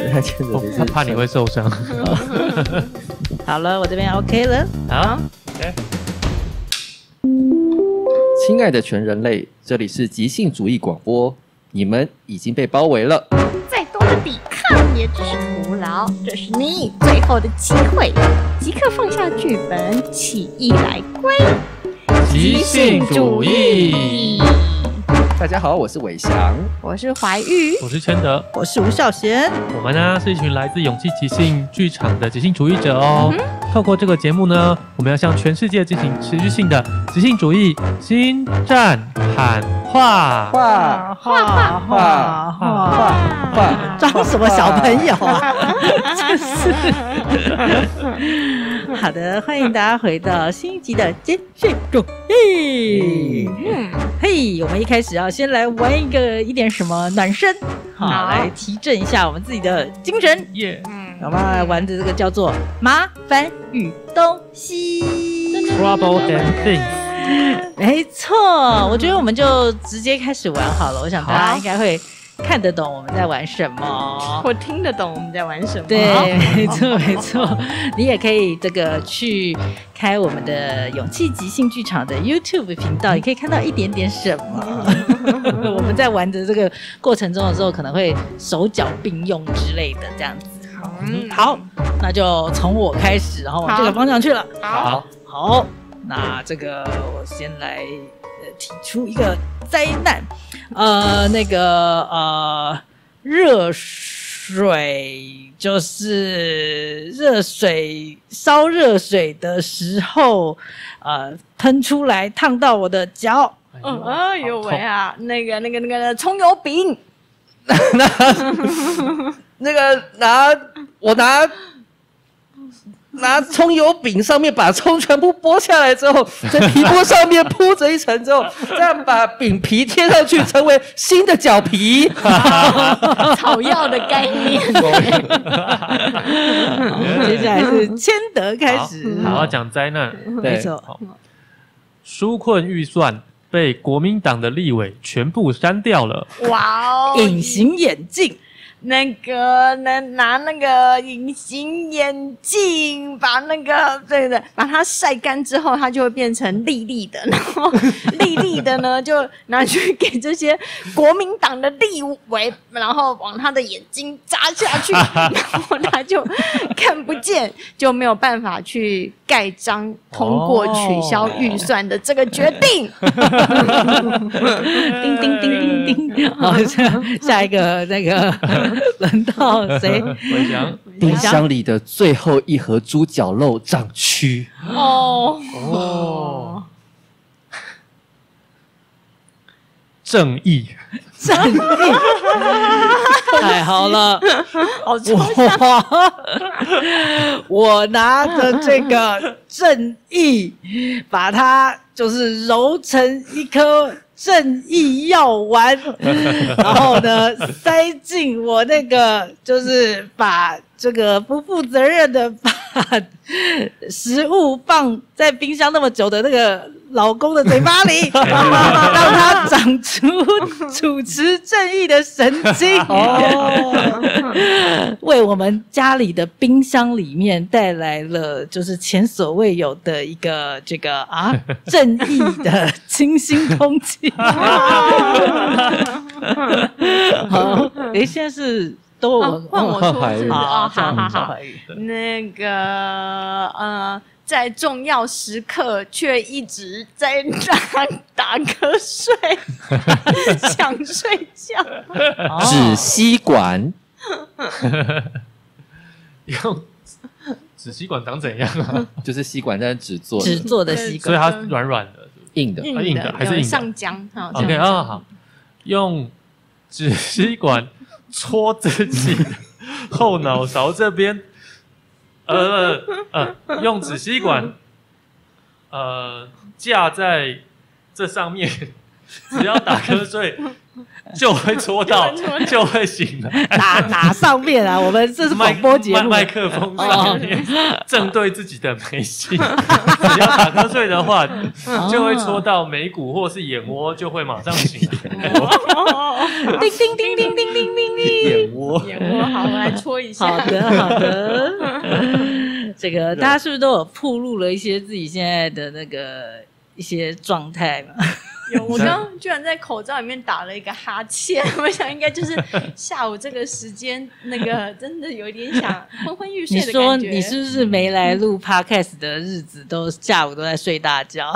他牵着他怕你会受伤。 好了，我这边 OK 了。 好 ，OK。 亲爱的全人类，这里是即兴主义广播，你们已经被包围了。 再多的抵抗也只是徒劳，这是你最后的机会，即刻放下剧本，起义来归。 即兴主义。 大家好，我是伟翔， 我是怀玉， 我是千德， 我是吴孝贤。 我们呢是一群来自勇气即兴剧场的即兴主义者哦。透过这个节目呢，我们要向全世界进行持续性的即兴主义新战喊话。 话，装什么小朋友啊？真是。好的，欢迎大家回到新一集的即兴主义。嘿，我们一开始要先来玩一点什么暖身，好，来提振一下我们自己的精神。 耶， 我们来玩的这个叫做麻烦与东西。 Trouble and things。 没错，我觉得我们就直接开始玩好了。我想大家应该会看得懂我们在玩什么， 我听得懂我们在玩什么。 对，没错没错。你也可以这个去开我们的勇气即兴剧场的 YouTube 频道，也可以看到一点点什么。我们在玩的这个过程中的时候，可能会手脚并用之类的这样子。好，那就从我开始，然后往这个方向去了。好，那这个我先来提出一个灾难，热水就是烧热水的时候，喷出来烫到我的脚。 哎呦喂啊，那个葱油饼， 我拿葱油饼上面把葱全部剥下来之后，在皮肤上面铺着一层之后，再把饼皮贴上去，成为新的脚皮。 草药的概念。 接下来是千德开始， 好，要讲灾难。 没错。 纾困预算被国民党的立委全部删掉了。 哇哦！ 隐形眼镜。 拿那个隐形眼镜，把把它晒干之后，它就会变成粒粒的，然后粒粒的呢，就拿去给这些国民党的立委，然后往他的眼睛扎下去，然后他就看不见，就没有办法去盖章通过取消预算的这个决定。 叮叮叮叮叮，好，下一个那个。轮到谁？ 伟翔。 冰箱里的最后一盒猪脚肉长蛆。 正义， 太好了！ 好抽象。 我拿着这个正义，把它就是揉成一颗正义药丸，然后呢塞进我那个，就是把这个不负责任的把食物放在冰箱那么久的那个老公的嘴巴里，让他长出主持正义的神经，为我们家里的冰箱里面带来了就是前所未有的一个这个正义的清新空气。好，现在是都换我说是好， 好，那个在重要时刻却一直在打瞌睡，想睡觉。 纸吸管， 用纸吸管长怎样啊？ 就是吸管，但是纸做的吸管， 所以它软软的， 硬的还是硬的？ 上浆。 OK 好，用纸吸管戳自己后脑勺这边。用纸吸管，架在这上面，只要打瞌睡就会戳到，就会醒了。 哪上面啊？我们这是广播节目， 麦克风上面正对自己的眉心，只要打瞌睡的话，就会戳到眉骨或是眼窝，就会马上醒来。 叮叮叮叮叮叮叮叮。 眼窝。 眼窝好，我来搓一下。 好的，好的。这个大家是不是都有暴露了一些自己现在的那个一些状态嘛？ 有，我刚刚居然在口罩里面打了一个哈欠，我想应该就是下午这个时间，那个真的有一点想昏昏欲睡你说的感觉。 你是不是没来录 podcast 的日子都下午都在睡大觉？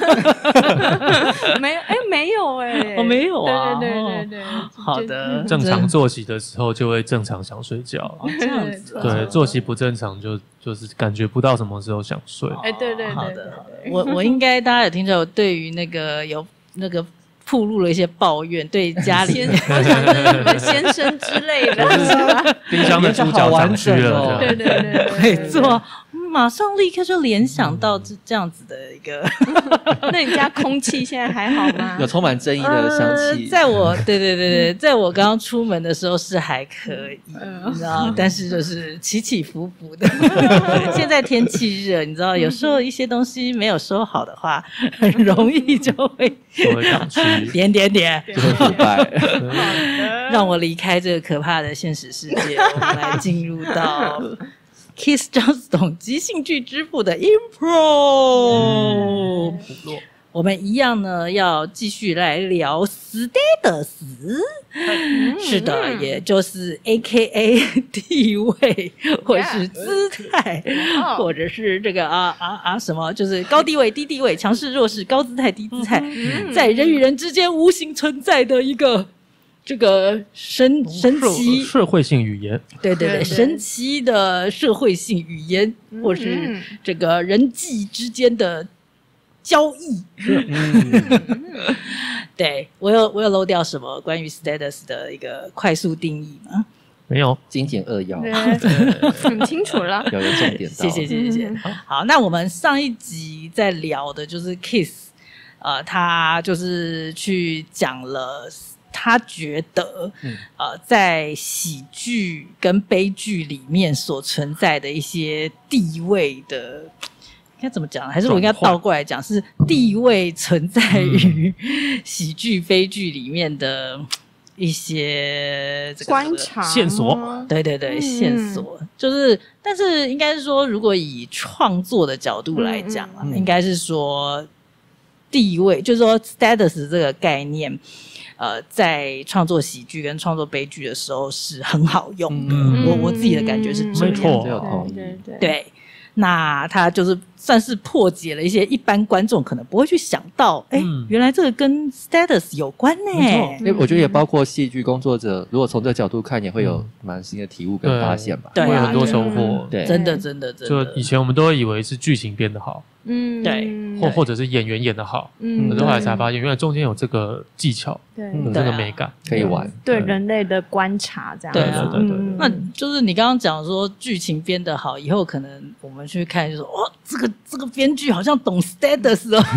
没有？没有我没有啊。 对， 好的， 正常作息的时候就会正常想睡觉， 哦这样子啊。 对，作息不正常就是感觉不到什么时候想睡。 对， 好的，好的。我应该大家有听到，我对于那个有那个暴露了一些抱怨，对家里我想这是你的先生之类的，是吧？ 冰箱的猪脚长虚了， 对对， 没错，马上立刻就联想到这样子的一个。 那你家空气现在还好吗？ 有充满争议的香气。 在我对，在我刚刚出门的时候是还可以，你知道，但是就是起起伏伏的。现在天气热，你知道，有时候一些东西没有收好的话，很容易就会长虚。 点， 就会腐败。 让我离开这个可怕的现实世界，我们来进入到 Kiss Johnston 即兴剧之父的 Impro。我们一样呢，要继续来聊 status。是的，也就是 AKA 地位，或是姿态，或者是这个什么，就是高地位、低地位、强势、弱势、高姿态、低姿态，在人与人之间无形存在的一个这个神奇社会性语言。 对，神奇的社会性语言，或是这个人际之间的交易。对，我有漏掉什么关于 status 的一个快速定义吗？ 没有， 精简扼要， 很清楚了。 有重点到。 谢谢。好，那我们上一集在聊的就是 Kiss，他就是去讲了。他觉得，在喜剧跟悲剧里面所存在的一些地位的，应该怎么讲？还是我应该倒过来讲，是地位存在于喜剧、悲剧里面的一些观察线索。 对，线索就是，但是应该是说，如果以创作的角度来讲应该是说地位，就是说 status 这个概念。在创作喜剧跟创作悲剧的时候是很好用的，我自己的感觉是这样。 没错， 对，那他就是算是破解了一些一般观众可能不会去想到，原来这个跟 status 有关呢。 因为我觉得也包括戏剧工作者，如果从这个角度看，也会有蛮新的体悟跟发现吧。 对， 会有很多收获。 对， 真的。 就以前我们都会以为是剧情编得好， 对， 或者是演员演得好，可是后来才发现，原来中间有这个技巧，有这个美感可以玩。 对人类的观察这样。 对， 那就是你刚刚讲说剧情编得好，以后可能我们去看就说，这个编剧好像懂 status 哦，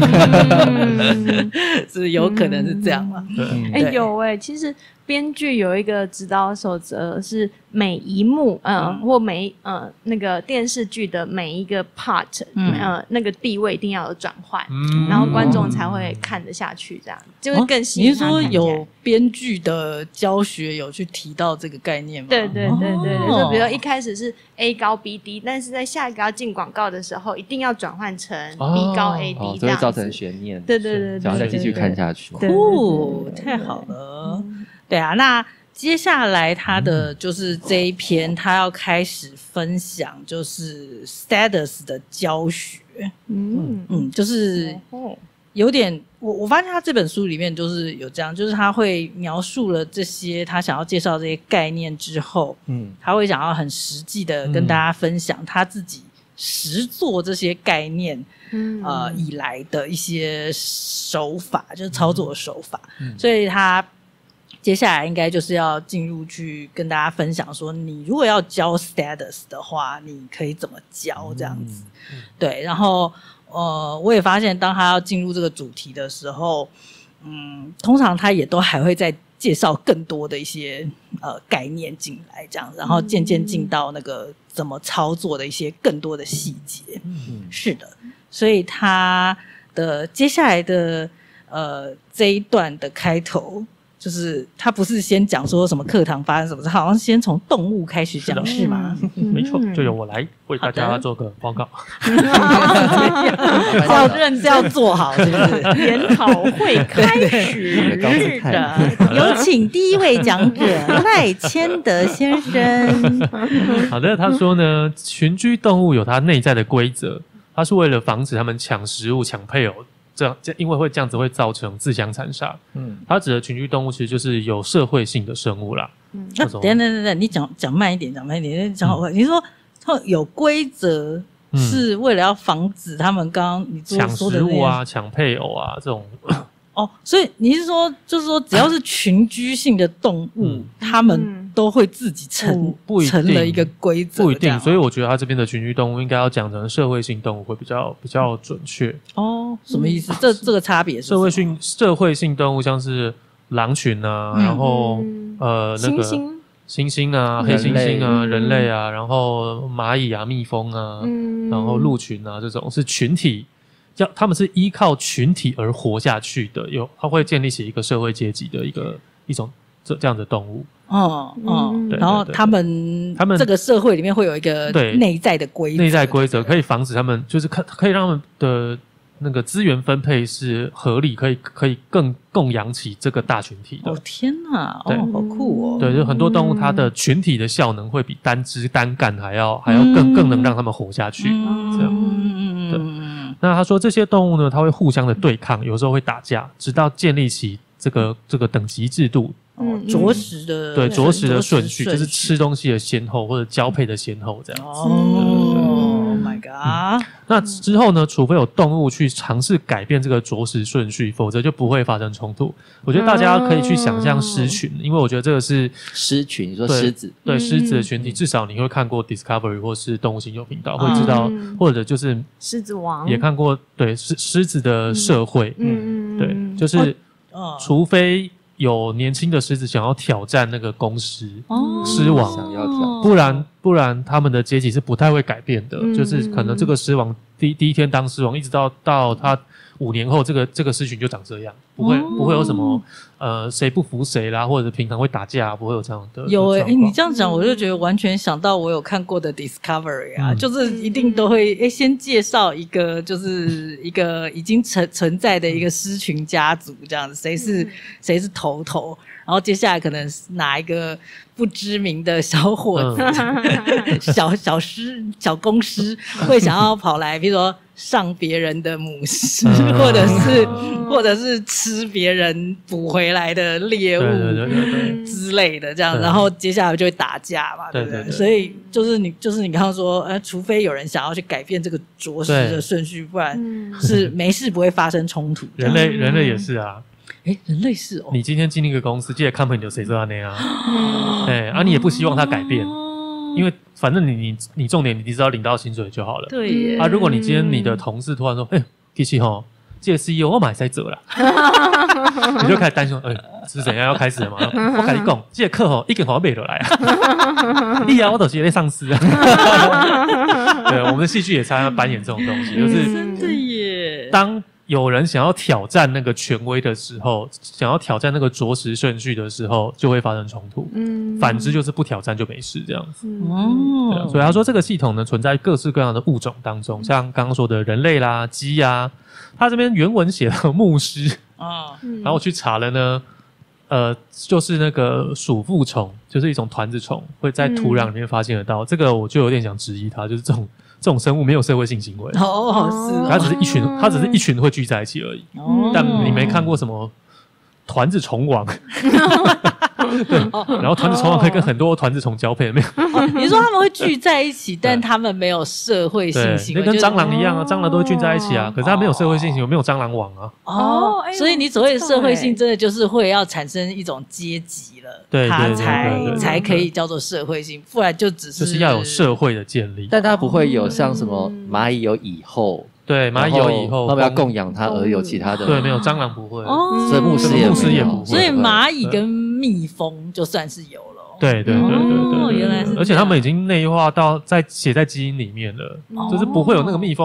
是有可能是这样嘛？ 有其实编剧有一个指导守则，是每一幕或那个电视剧的每一个 part 那个地位一定要有转换，然后观众才会看得下去，这样就会更吸引他看起来。 你是说有编剧的教学有去提到这个概念吗？ 对，就比如说一开始是 A 高 B 低，但是在下一个要进广告的时候，一定要转换成 B 高 A 低，这样子会造成悬念。 对， 然后再继续看下去。 太好了。对啊，那接下来他的就是这一篇，他要开始分享就是 status 的教学。就是有点我发现他这本书里面就是有这样，就是他会描述了这些他想要介绍这些概念之后，他会想要很实际的跟大家分享他自己实作这些概念以来的一些手法，就是操作的手法，所以他接下来应该就是要进入去跟大家分享说，你如果要教 status 的话，你可以怎么教这样子。对，然后我也发现当他要进入这个主题的时候，通常他也都还会再介绍更多的一些概念进来这样，然后渐渐进到那个怎么操作的一些更多的细节。是的，所以他的接下来的这一段的开头就是他不是先讲说什么课堂发生什么事，好像先从动物开始讲是吗？ 没错，就由我来为大家做个报告。 是要做好，是不是？ 研讨会开始的， 有请第一位讲者赖千德先生。 好的，他说呢，群居动物有它内在的规则，它是为了防止它们抢食物、抢配偶。因为这样子会造成自相残杀。它指的群居动物其实就是有社会性的生物啦。 等，你讲慢一点，你说有规则是为了要防止他们刚刚你抢说的食物啊、抢配偶啊这种。 所以你是说，就是说，只要是群居性的动物，他们都会自己成了一个规则， 不一定。所以我觉得他这边的群居动物应该要讲成社会性动物会比较准确。 什么意思？这个差别是社会性动物像是狼群啊，然后那个猩猩啊、黑猩猩啊、人类啊，然后蚂蚁啊、蜜蜂啊，然后鹿群啊，这种是群体。他们是依靠群体而活下去的，它会建立起一个社会阶级的一种这样的动物。 然后他们这个社会里面会有一个内在的规则， 可以防止他们，就是可以让他们的那个资源分配是合理，可以更供养起这个大群体的。 天哪，好酷哦！ 对，就很多动物它的群体的效能会比单枝单干还要更能让他们活下去。这样，对。那他说这些动物呢，它会互相的对抗，有时候会打架，直到建立起这个等级制度。 啄食的啄食的顺序，就是吃东西的先后或者交配的先后这样子。 Oh my god！ 那之后呢？除非有动物去尝试改变这个啄食顺序，否则就不会发生冲突。我觉得大家可以去想象狮群，因为我觉得这个是狮群，你说狮子， 对狮子的群体，至少你会看过 Discovery 或是动物星球频道，会知道，或者就是狮子王也看过，对狮子的社会，对，就是除非有年轻的狮子想要挑战那个公狮狮王， 想要挑战， 不然他们的阶级是不太会改变的，就是可能这个狮王第一天当狮王，一直到他5年后，这个狮群就长这样，不会有什么谁不服谁啦，或者平常会打架，不会有这样的。 有你这样讲，我就觉得完全想到我有看过的 Discovery 啊，就是一定都会先介绍一个，就是一个已经存在的一个狮群家族这样子，谁是头，然后接下来可能哪一个不知名的小伙子、小公狮会想要跑来，比如说上别人的母狮，或者是吃别人捕回来的猎物之类的，这样，然后接下来就会打架嘛，对不对？所以就是你刚刚说，除非有人想要去改变这个啄食的顺序，不然是没事不会发生冲突。 人类也是啊。 人类是哦。 你今天进一个公司，这个 company 有谁知道那样？你也不希望他改变，因为反正你重点你只要领到薪水就好了。 对耶。 如果你今天你的同事突然说，其实这个 CEO 我买在这啦，你就开始担心，是怎样要开始了吗？我跟你讲，这个课一定好买落来啊！你我都是在上司啊。对，我们的戏剧也常常扮演这种东西，就是真的耶。 当有人想要挑战那个权威的时候，想要挑战那个啄食顺序的时候，就会发生冲突。反之就是不挑战就没事这样子。对，所以他说这个系统呢存在各式各样的物种当中，像刚刚说的人类啦、鸡啊，他这边原文写了牧师然后我去查了呢，就是那个鼠腹虫，就是一种团子虫，会在土壤里面发现得到。这个我就有点想质疑它，就是这种生物没有社会性行为，它只是一群会聚在一起而已。但你没看过什么团子虫王，对，然后团子虫王可以跟很多团子虫交配，没有？ 你说他们会聚在一起，但他们没有社会性行为， 跟蟑螂一样啊，蟑螂都会聚在一起啊，可是它没有社会性行为，没有蟑螂网啊。 所以你所谓的社会性，真的就是会要产生一种阶级了， 对， 它才可以叫做社会性，不然就是要有社会的建立， 但它不会有像什么蚂蚁有蚁后。 对，蚂蚁有以后他们要供养它而有其他的。 对，没有蟑螂不会， 所以牧师也不会。 所以蚂蚁跟蜜蜂就算是有了。 对， 原来是。 而且他们已经内化到写在基因里面了，就是不会有那个蜜蜂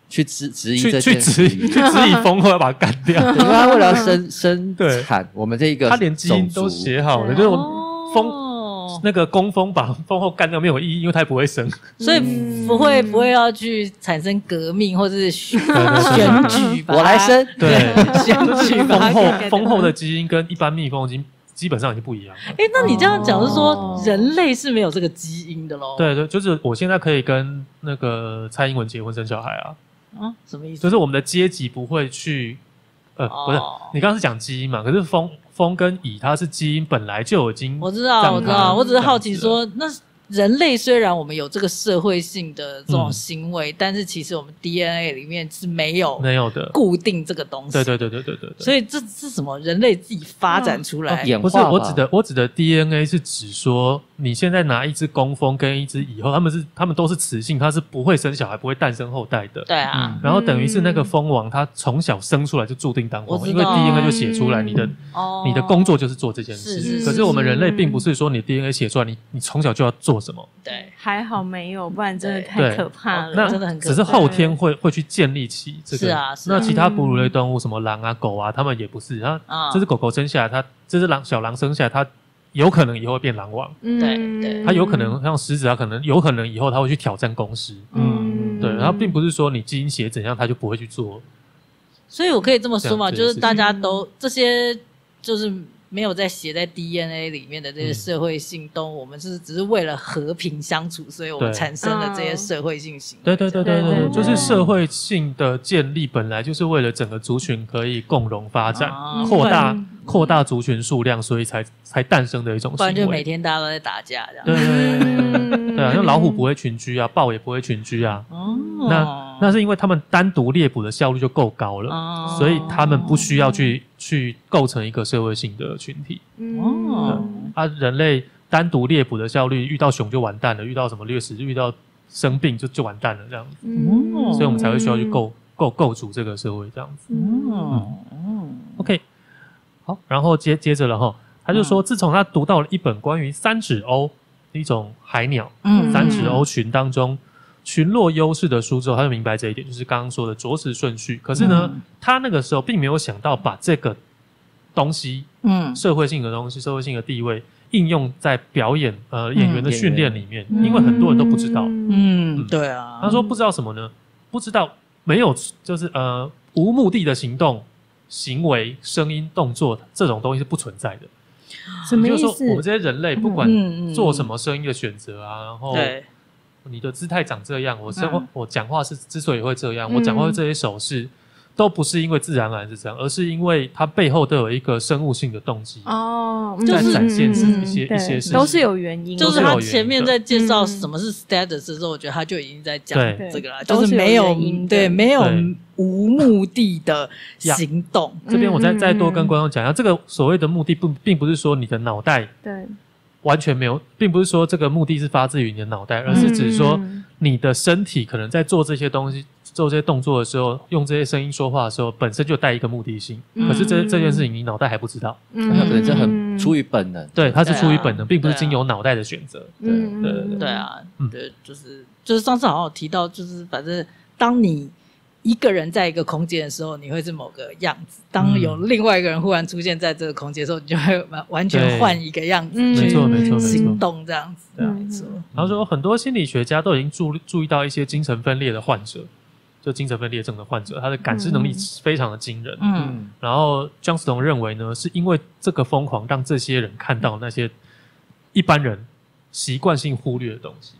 去质疑这件事情， 去质疑蜂后要把它干掉。 因为他为了生对产我们这一个， 他连基因都写好了，就是我蜂那个工蜂把蜂后干掉没有意义，因为它也不会生， 所以不会要去产生革命或者是选举， 我来生， 对， 选举把它干掉。 蜂后的基因跟一般蜜蜂的基因基本上已经不一样了。 那你这样讲是说人类是没有这个基因的咯？ 对对，就是我现在可以跟那个蔡英文结婚生小孩啊， 什么意思？ 就是我们的阶级不会去，不是，你刚刚是讲基因嘛？可是蜂跟蚁它是基因本来就已经， 我知道，我只是好奇说，那人类虽然我们有这个社会性的这种行为，但是其实我们 DNA 里面是没有的固定这个东西。 对。 所以这是什么？人类自己发展出来？ 不是， 我指的 DNA 是指说，你现在拿一只工蜂跟一只蚁后，他们都是雌性，它是不会生小孩，不会诞生后代的。 对啊。 然后等于是那个蜂王，它从小生出来就注定当蜂王，因为 DNA 就写出来，你的工作就是做这件事。可是我们人类并不是说你 DNA 写出来，你从小就要做什么。 对， 还好没有，不然真的太可怕了。 那真的很可怕， 只是后天会去建立起这个。 是啊。 那其他哺乳类动物，什么狼啊、狗啊，它们也不是。这只狗狗生下来，这只小狼生下来，它有可能以后会变狼王。 对， 它有可能像狮子，它有可能以后它会去挑战公狮。对，然后并不是说你基因写怎样，它就不会去做。 所以我可以这么说嘛，就是大家都这些就是没有在写在 DNA 里面的这些社会性动物，我们只是为了和平相处，所以我们产生了这些社会性行为。 对，就是社会性的建立本来就是为了整个族群可以共荣发展，扩大族群数量，所以才诞生的一种行为。 不然就每天大家都在打架这样。 对啊，那老虎不会群居啊，豹也不会群居啊。那是因为他们单独猎捕的效率就够高了，所以他们不需要去构成一个社会性的群体。人类单独猎捕的效率，遇到熊就完蛋了，遇到什么掠食，遇到生病就完蛋了这样子。所以我们才会需要去构筑这个社会这样子。OK， 好，然后接着了哈，他就说，自从他读到了一本关于三趾鸥一种海鸟，三趾鸥群当中群落优势的书之后，他就明白这一点，就是刚刚说的着实顺序。可是呢，他那个时候并没有想到把这个东西，社会性的东西、社会性的地位应用在表演演员的训练里面，因为很多人都不知道。 对啊。 他说不知道什么呢？不知道没有，就是无目的的行动、行为、声音、动作这种东西是不存在的。 什么意思？ 就是说我们这些人类不管做什么声音的选择啊，然后你的姿态长这样，我讲话是之所以会这样，我讲话这些手势都不是因为自然而然是这样，而是因为它背后都有一个生物性的动机在展现一些事情， 都是有原因的。 就是他前面在介绍什么是 status 的时候，我觉得他就已经在讲这个了，就是没有无目的的行动。 这边我再多跟观众讲一下，这个所谓的目的并不是说你的脑袋完全没有，并不是说这个目的是发自于你的脑袋，而是指说你的身体可能在做这些东西、做这些动作的时候，用这些声音说话的时候，本身就带一个目的性。可是这件事情你脑袋还不知道， 它可能是很出于本能。 对，它是出于本能，并不是经由脑袋的选择。 对啊，对，就是上次好像有提到，就是反正当你一个人在一个空间的时候，你会是某个样子；当有另外一个人忽然出现在这个空间的时候，你就会完全换一个样子去行动，这样子。对啊，没错。 然后说，很多心理学家都已经注意到一些精神分裂的患者，就精神分裂症的患者，他的感知能力非常的惊人。然后 Johnston 认为呢，是因为这个疯狂让这些人看到那些一般人习惯性忽略的东西。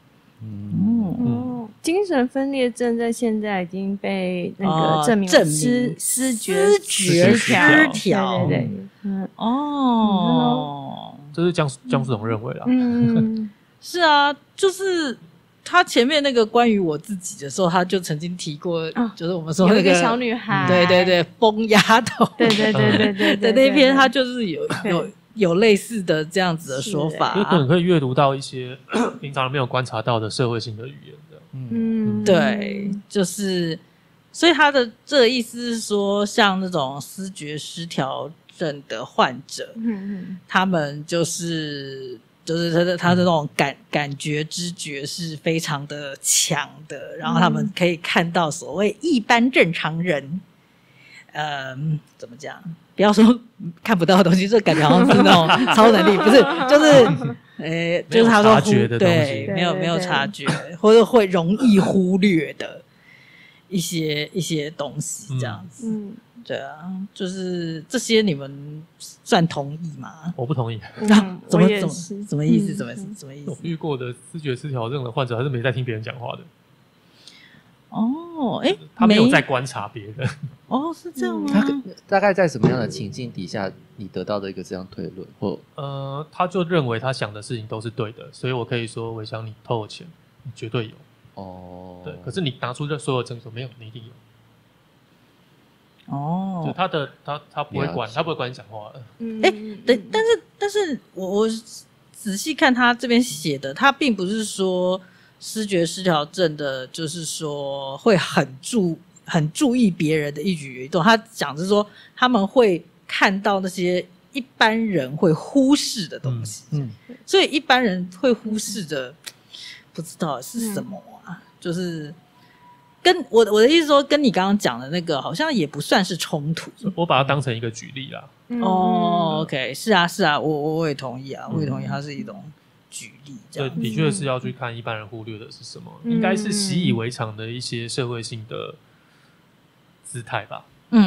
精神分裂症在现在已经被那个证明失觉失调，对， 这是江苏总认为啦。 是啊，就是他前面那个关于我自己的时候，他就曾经提过，就是我们说那有一个小女孩， 对，疯丫头， 对的那篇，他就是有类似的这样子的说法， 就可能可以阅读到一些平常没有观察到的社会性的语言的。 对，就是所以他的这个意思是说，像那种思觉失调症的患者，他们就是就是他的那种感觉知觉是非常的强的，然后他们可以看到所谓一般正常人，怎么讲？不要说看不到的东西，这感觉好像是那种超能力，不是，就是就是他说对，没有察觉，或者会容易忽略的一些东西，这样子。对啊，就是这些你们算同意吗？ 我不同意。 什么意思？什么意思？ 我遇过的思觉失调症的患者，还是没在听别人讲话的。 哦， 他没有在观察别人。 哦，是这样吗？ 他大概在什么样的情境底下，你得到的一个这样推论？或他就认为他想的事情都是对的，所以我可以说，伟翔，你偷我钱，你绝对有。哦，对，可是你拿出这所有证据，没有，你一定有。哦，就他不会管，他不会管你讲话的。 但是我仔细看他这边写的，他并不是说思觉失调症的，就是说会很注意别人的一举一动。他讲是说他们会看到那些一般人会忽视的东西，所以一般人会忽视的，不知道是什么啊，就是跟我的意思说，跟你刚刚讲的那个好像也不算是冲突。 我把它当成一个举例啦。 OK， 是啊，我也同意啊，我也同意，它是一种举例这样。 对，的确是要去看一般人忽略的是什么，应该是习以为常的一些社会性的姿态吧。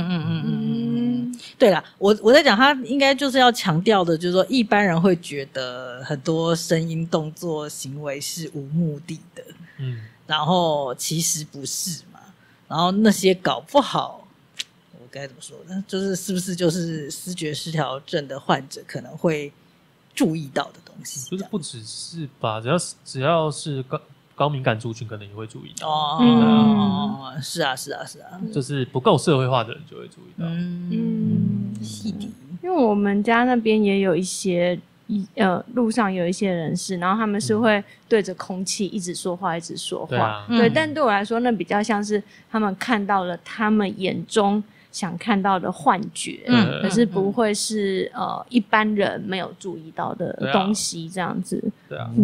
对啦，我在讲，他应该就是要强调的，就是说一般人会觉得很多声音、动作、行为是无目的的，然后其实不是嘛，然后那些搞不好，我该怎么说呢？是不是就是思觉失调症的患者可能会注意到的东西？ 就是不只是吧，只要是高敏感族群可能也会注意到。 是啊， 就是不够社会化的人就会注意到。 细节。 因为我们家那边也有一些路上有一些人士，然后他们是会对着空气一直说话，对，但对我来说，那比较像是他们看到了他们眼中想看到的幻觉，可是不会是一般人没有注意到的东西，这样子。 对啊，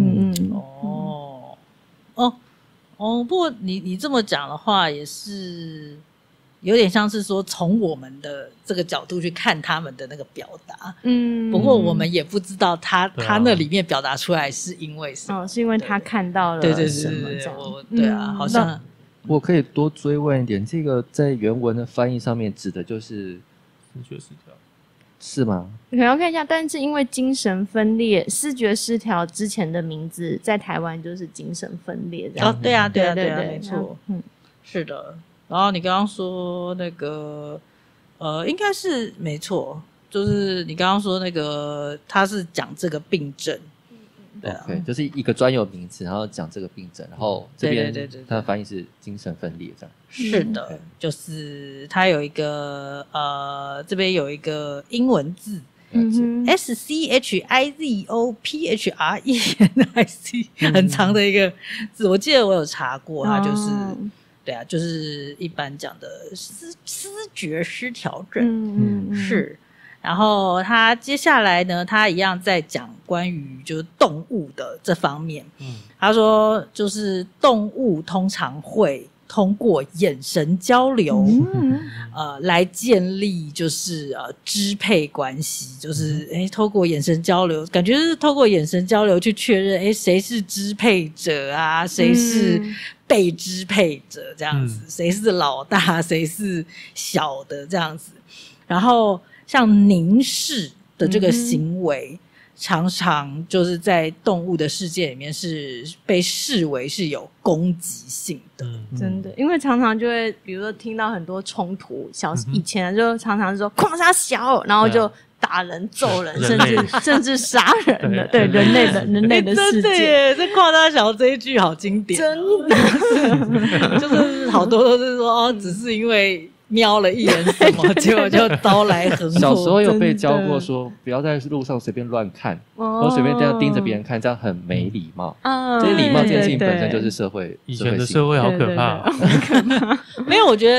不过你这么讲的话，也是有点像是说从我们的这个角度去看他们的那个表达。不过我们也不知道他那里面表达出来是因为什么， 是因为他看到了什么？ 对啊，好像我可以多追问一点，这个在原文的翻译上面指的就是思觉失调， 是吗？ 可能要看一下，但是因为精神分裂、思觉失调之前的名字在台湾就是精神分裂这样。 对啊，没错，是的。然后你刚刚说那个应该是没错，就是你刚刚说那个他是讲这个病症。对啊， 就是一个专有名词，然后讲这个病症，然后这边它的翻译是精神分裂这样。 是的，就是它有一个这边有一个英文字SCHIZOPHRENIC 很长的一个字，我记得我有查过，它就是对啊，就是一般讲的思觉失调症，是。然后他接下来呢，他一样在讲关于就是动物的这方面。他说就是动物通常会通过眼神交流，来建立就是支配关系，就是透过眼神交流，感觉是透过眼神交流去确认谁是支配者啊，谁是被支配者这样子，谁是老大，谁是小的这样子，然后。像凝视的这个行为，常常就是在动物的世界里面是被视为是有攻击性的。 真的，因为常常就会，比如说听到很多冲突，以前就常常说狂杀小，然后就打人、揍人，甚至杀人的。对，人类的世界， 这夸大小这一句好经典， 真的就是好多都是说只是因为。瞄了一眼什么，结果就刀来横祸。 小时候有被教过说，不要在路上随便乱看，或随便这样盯着别人看，这样很没礼貌。这礼貌这件事情本身就是社会， 以前的社会好可怕。 没有，我觉得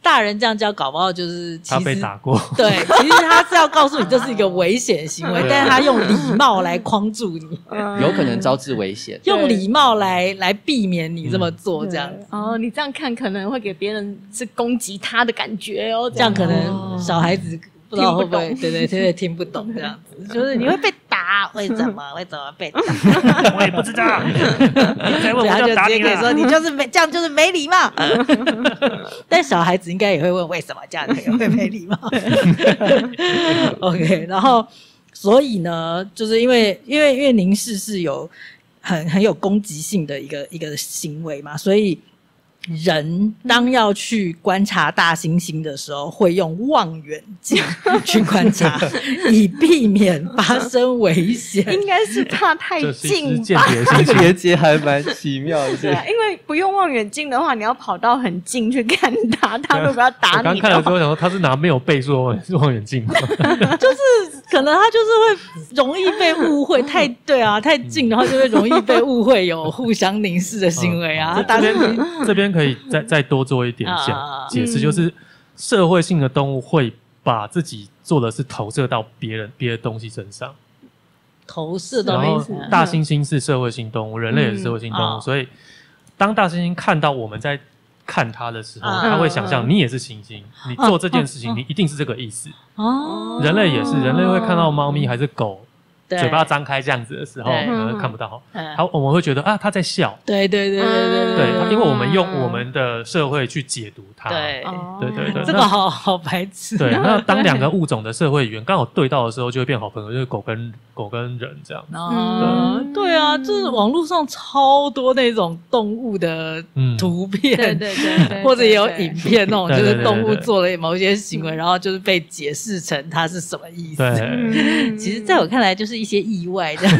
大人这样教，搞不好就是其他实被打过， 对，其实他是要告诉你这是一个危险行为，但是他用礼貌来框住你， 有可能招致危险。 用礼貌来避免你这么做，这样子。 哦，你这样看可能会给别人是攻击他的感觉哦， 这样可能小孩子不知道会不会，对听不懂这样子，就是你会被打，为什么被打？ 我也不知道，你再问我就打你了。 说你就是这样就是没礼貌，但小孩子应该也会问为什么这样会没礼貌。OK， 然后所以呢，就是因为凝视是有很有攻击性的一个行为嘛，所以人当要去观察大猩猩的时候，会用望远镜去观察，以避免发生危险。 应该是怕太近吧？ 这个连接还蛮奇妙的。 对啊，因为不用望远镜的话，你要跑到很近去看他，他如果要打你， 我刚看了之后想说他是拿没有倍数望远镜， 就是可能他就是会容易被误会，太近，然后就会容易被误会有互相凝视的行为啊。 这边可以再多做一点解释，就是社会性的动物会把自己做的是投射到别的东西身上， 投射到然后大猩猩是社会性动物，人类也是社会性动物，所以当大猩猩看到我们在看它的时候，他会想象你也是猩猩，你做这件事情你一定是这个意思。人类也是，人类会看到猫咪还是狗嘴巴张开这样子的时候，可能看不到，我们会觉得他在笑。对，因为我们用我们的社会去解读它。对， 这个好白痴。 对，那当两个物种的社会语言刚好对到的时候，就会变好朋友，就是狗跟人这样。 对啊，就是网络上超多那种动物的图片，对，或者也有影片那种，就是动物做了某一些行为，然后就是被解释成它是什么意思。其实在我看来就是一些意外这样。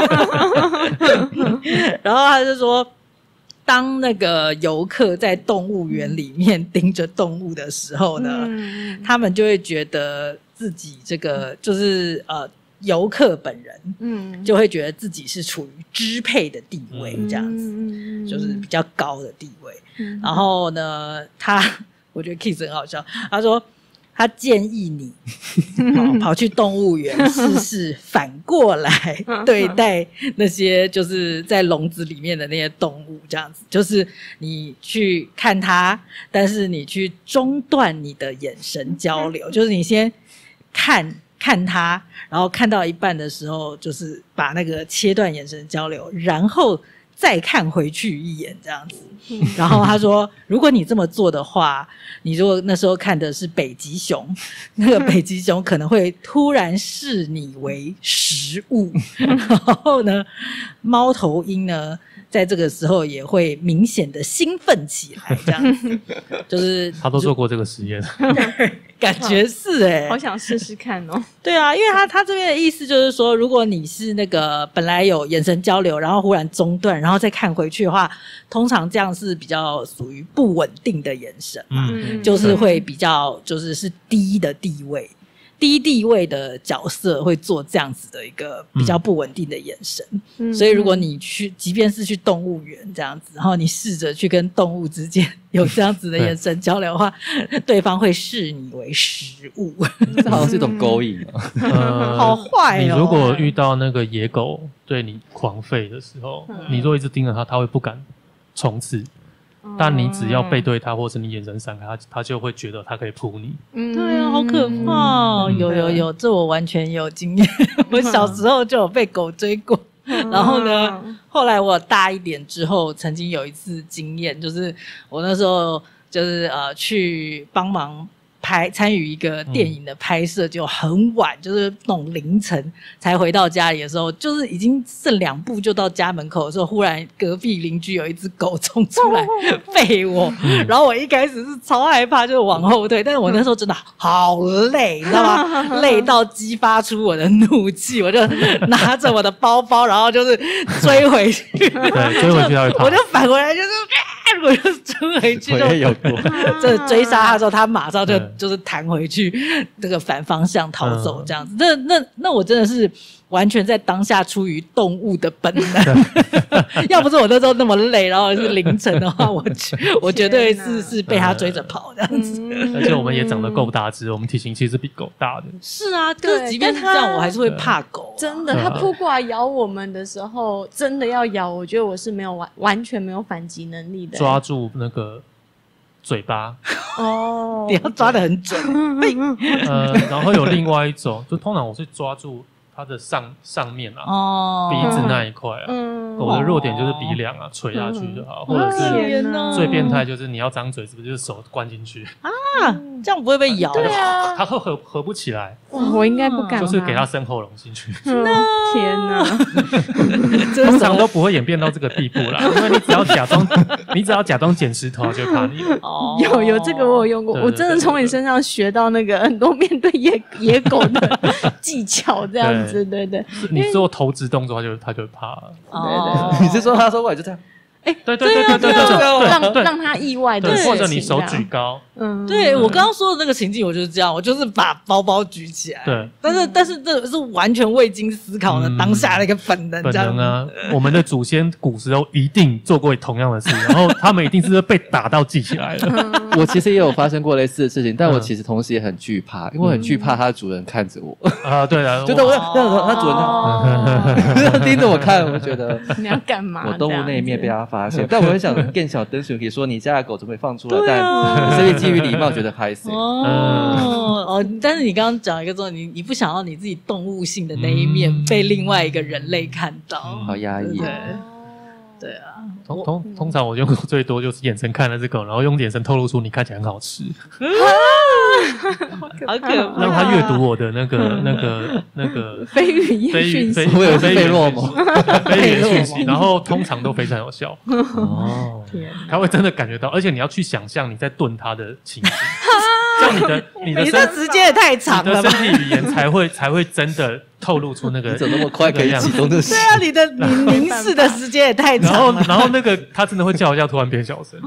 然后他就说，当那个游客在动物园里面盯着动物的时候呢，他们就会觉得自己这个就是游客本人，就会觉得自己是处于支配的地位这样子，就是比较高的地位。然后呢，我觉得 Kiss 很好笑，他说他建议你跑去动物园试试反过来对待那些就是在笼子里面的那些动物，这样子，就是你去看它，但是你去中断你的眼神交流，就是你先看它，然后看到一半的时候，就是把那个切断眼神交流，然后再看回去一眼这样子。然后他说，如果你这么做的话，你如果那时候看的是北极熊，那个北极熊可能会突然视你为食物。然后呢，猫头鹰呢在这个时候也会明显的兴奋起来这样子。就是他都做过这个实验。 感觉是好想试试看哦。 对啊，因为他这边的意思就是说，如果你是那个本来有眼神交流，然后忽然中断，然后再看回去的话，通常这样是比较属于不稳定的眼神嘛，就是会比较是低的地位。低地位的角色会做这样子的一个比较不稳定的眼神，所以如果你即便是去动物园这样子，然后你试着去跟动物之间有这样子的眼神交流的话，对方会视你为食物。 这好像是一种勾引好坏哦。 你如果遇到那个野狗对你狂吠的时候，你如果一直盯着它，它会不敢冲刺。但你只要背对他，或是你眼神闪开，他就会觉得他可以扑你。 对啊，好可怕哦！有，这我完全有经验。我小时候就有被狗追过，然后呢，后来我大一点之后，曾经有一次经验，就是我那时候就是去帮忙参与一个电影的拍摄，就很晚，就是那种凌晨才回到家里的时候，就是已经剩2步就到家门口的时候，忽然隔壁邻居有一只狗冲出来吠我，然后我一开始是超害怕，就是往后退，但是我那时候真的好累，你知道吗？累到激发出我的怒气，我就拿着我的包包，然后就是追回去， 对，追回去他会跑， 我就返回来就是我就追回去， 我也有过， 这追杀他之后，他马上就是弹回去这个反方向逃走这样子。那我真的是完全在当下出于动物的本能，要不是我那时候那么累，然后是凌晨的话，我绝对是被他追着跑这样子。 而且我们也长得够大只，我们体型其实比狗大的。 是啊，可是即便是这样，我还是会怕狗。 真的，它扑过来咬我们的时候，真的要咬，我觉得我是没有完全没有反击能力的。 抓住那个嘴巴哦， 你要抓得很准。 然后有另外一种，就通常我是抓住它的上面啊，鼻子那一块啊。狗的弱点就是鼻梁啊，垂下去就好，或者是最变态就是你要张嘴，是不是就是手关进去啊？ 这样不会被咬？ 对啊， 它会合不起来。 我应该不敢， 就是给它伸喉咙进去。 天哪！ 通常都不会演变到这个地步啦，因为你只要假装捡石头，它就会怕你了。 有这个我有用过，我真的从你身上学到那个很多面对野狗的技巧，这样子，对。 你做投掷动作，它就会怕了。 你是说他说过来就这样？ 对， 让他意外的， 或者你手举高， 对我刚刚说的那个情境，我就是这样，我就是把包包举起来， 对， 但是这是完全未经思考的当下的一个本能， 本能啊！我们的祖先古时候一定做过同样的事，然后他们一定是被打到记起来了。 我其实也有发生过类似的事情，但我其实同时也很惧怕，因为我很惧怕它的主人看着我啊，对啊， 就它主人盯着我看，我觉得你要干嘛？ 我动物那一面被他发现，但我很想更小灯水可以说你家的狗准备放出来，但是基于礼貌觉得拍谁但是你刚刚讲一个重点，你不想要你自己动物性的那一面被另外一个人类看到， 好压抑。 对啊， 通常我用过最多就是眼神看了这狗，然后用眼神透露出你看起来很好吃， 好可怕， 让他阅读我的那个非语言讯息， 我以为是费洛蒙， 非语言讯息，然后通常都非常有效。他会真的感觉到，而且你要去想象你在炖他的情景，这样你的这时间也太长了吧， 你的身体语言才会真的透露出那个， 你怎么那么快可以启动这个？ 对啊，你凝视的时间也太长了。 然后那个他真的会叫一下，突然变小声。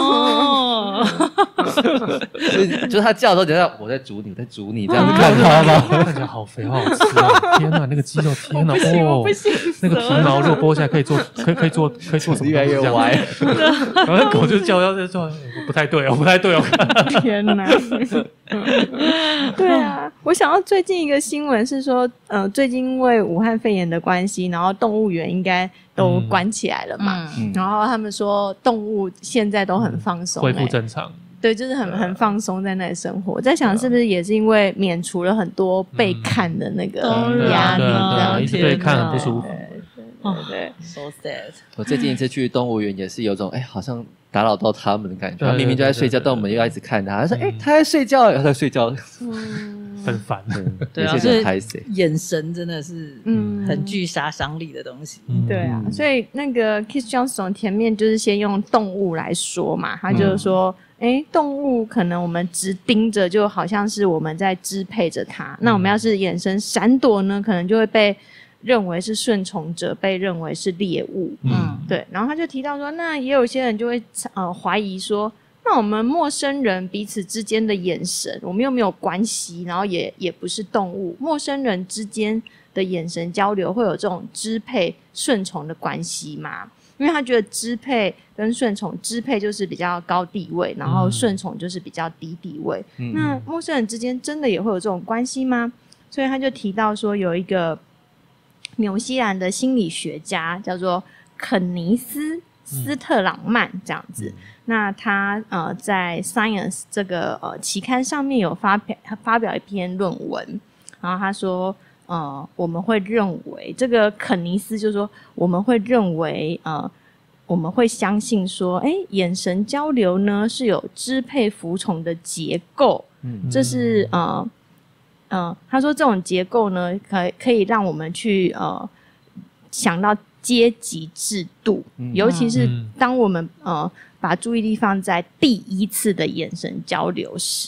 就是他叫的时候，等下我在煮你，我在煮你，这样子看他吗？ 看起来好肥，好好吃啊！天哪，那个鸡肉，天哪，那个皮毛如果剥下来可以做什么？ 越来越歪。 然后狗就叫，不太对哦。 天哪！对啊，我想到最近一个新闻是说，最近因为武汉肺炎的关系，然后动物园应该都关起来了嘛，然后他们说动物现在都很放松， 恢复正常。 对，就是很放松在那里生活。在想是不是也是因为免除了很多被看的那个压力，这样一直被看很不舒服。 对 ，so sad。 我最近一次去动物园也是有种好像打扰到他们的感觉。他明明就在睡觉，但我们又要一直看他。他说：“他在睡觉，他在睡觉。” 很烦。 对啊，所以眼神真的是很具杀伤力的东西。 对啊，所以那个 Keith Johnson 前面就是先用动物来说嘛，他就是说。动物可能我们直盯着，就好像是我们在支配着它。那我们要是眼神闪躲呢，可能就会被认为是顺从者，被认为是猎物。对。然后他就提到说，那也有些人就会怀疑说，那我们陌生人彼此之间的眼神，我们又没有关系，然后也不是动物，陌生人之间的眼神交流会有这种支配顺从的关系吗？因为他觉得支配跟顺从，支配就是比较高地位，然后顺从就是比较低地位。那陌生人之间真的也会有这种关系吗？所以他就提到说，有一个纽西兰的心理学家叫做肯尼斯·斯特朗曼这样子。那他在 Science 这个期刊上面有发表一篇论文，然后他说。我们会认为这个肯尼斯就是说，我们会认为我们会相信说，眼神交流呢是有支配服从的结构，这是他说这种结构呢可以让我们去想到阶级制度，尤其是当我们把注意力放在第一次的眼神交流时。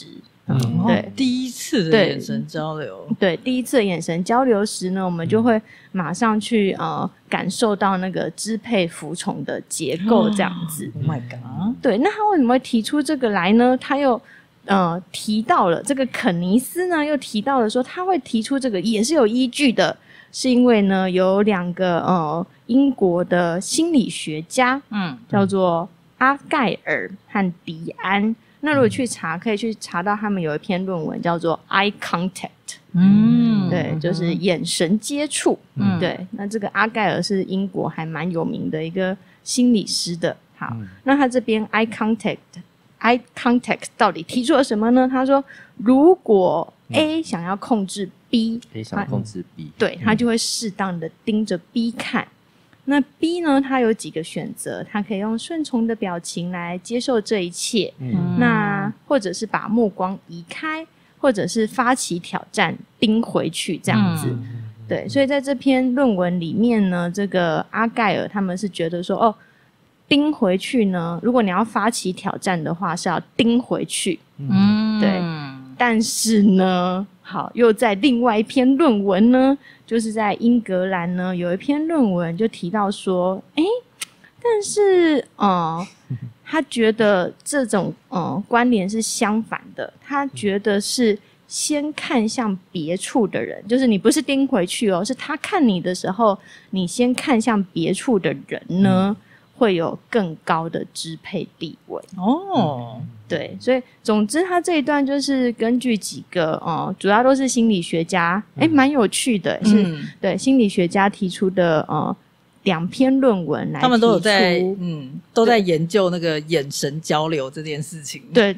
对，第一次的眼神交流， 对，第一次的眼神交流时呢，我们就会马上去感受到那个支配服从的结构这样子。 Oh my god！ 对，那他为什么会提出这个来呢？他又提到了这个肯尼斯呢，又提到了说他会提出这个也是有依据的，是因为呢有2个英国的心理学家，叫做阿盖尔和迪安。那如果去查，可以去查到他们有一篇论文叫做 Eye Contact， 对，就是眼神接触，对。那这个阿盖尔是英国还蛮有名的一个心理师的。好，那他这边 Eye Contact 到底提出了什么呢？他说，如果 A 想要控制 B， 想控制 B， 对，他就会适当的盯着 B 看。那 B 呢，他有几个选择，他可以用顺从的表情来接受这一切，那或者是把目光移开，或者是发起挑战盯回去这样子。对，所以在这篇论文里面呢，这个阿盖尔他们是觉得说，盯回去呢，如果你要发起挑战的话，是要盯回去。对。但是呢，好，又在另外一篇论文呢，就是在英格兰呢，有一篇论文就提到说，但是他觉得这种关联是相反的，他觉得是先看向别处的人，就是你不是盯回去是他看你的时候，你先看向别处的人呢，会有更高的支配地位。对，所以总之他这一段就是根据几个主要都是心理学家，蛮有趣的，是对心理学家提出的2篇论文来提出， 他们都有在都在研究那个眼神交流这件事情。 对，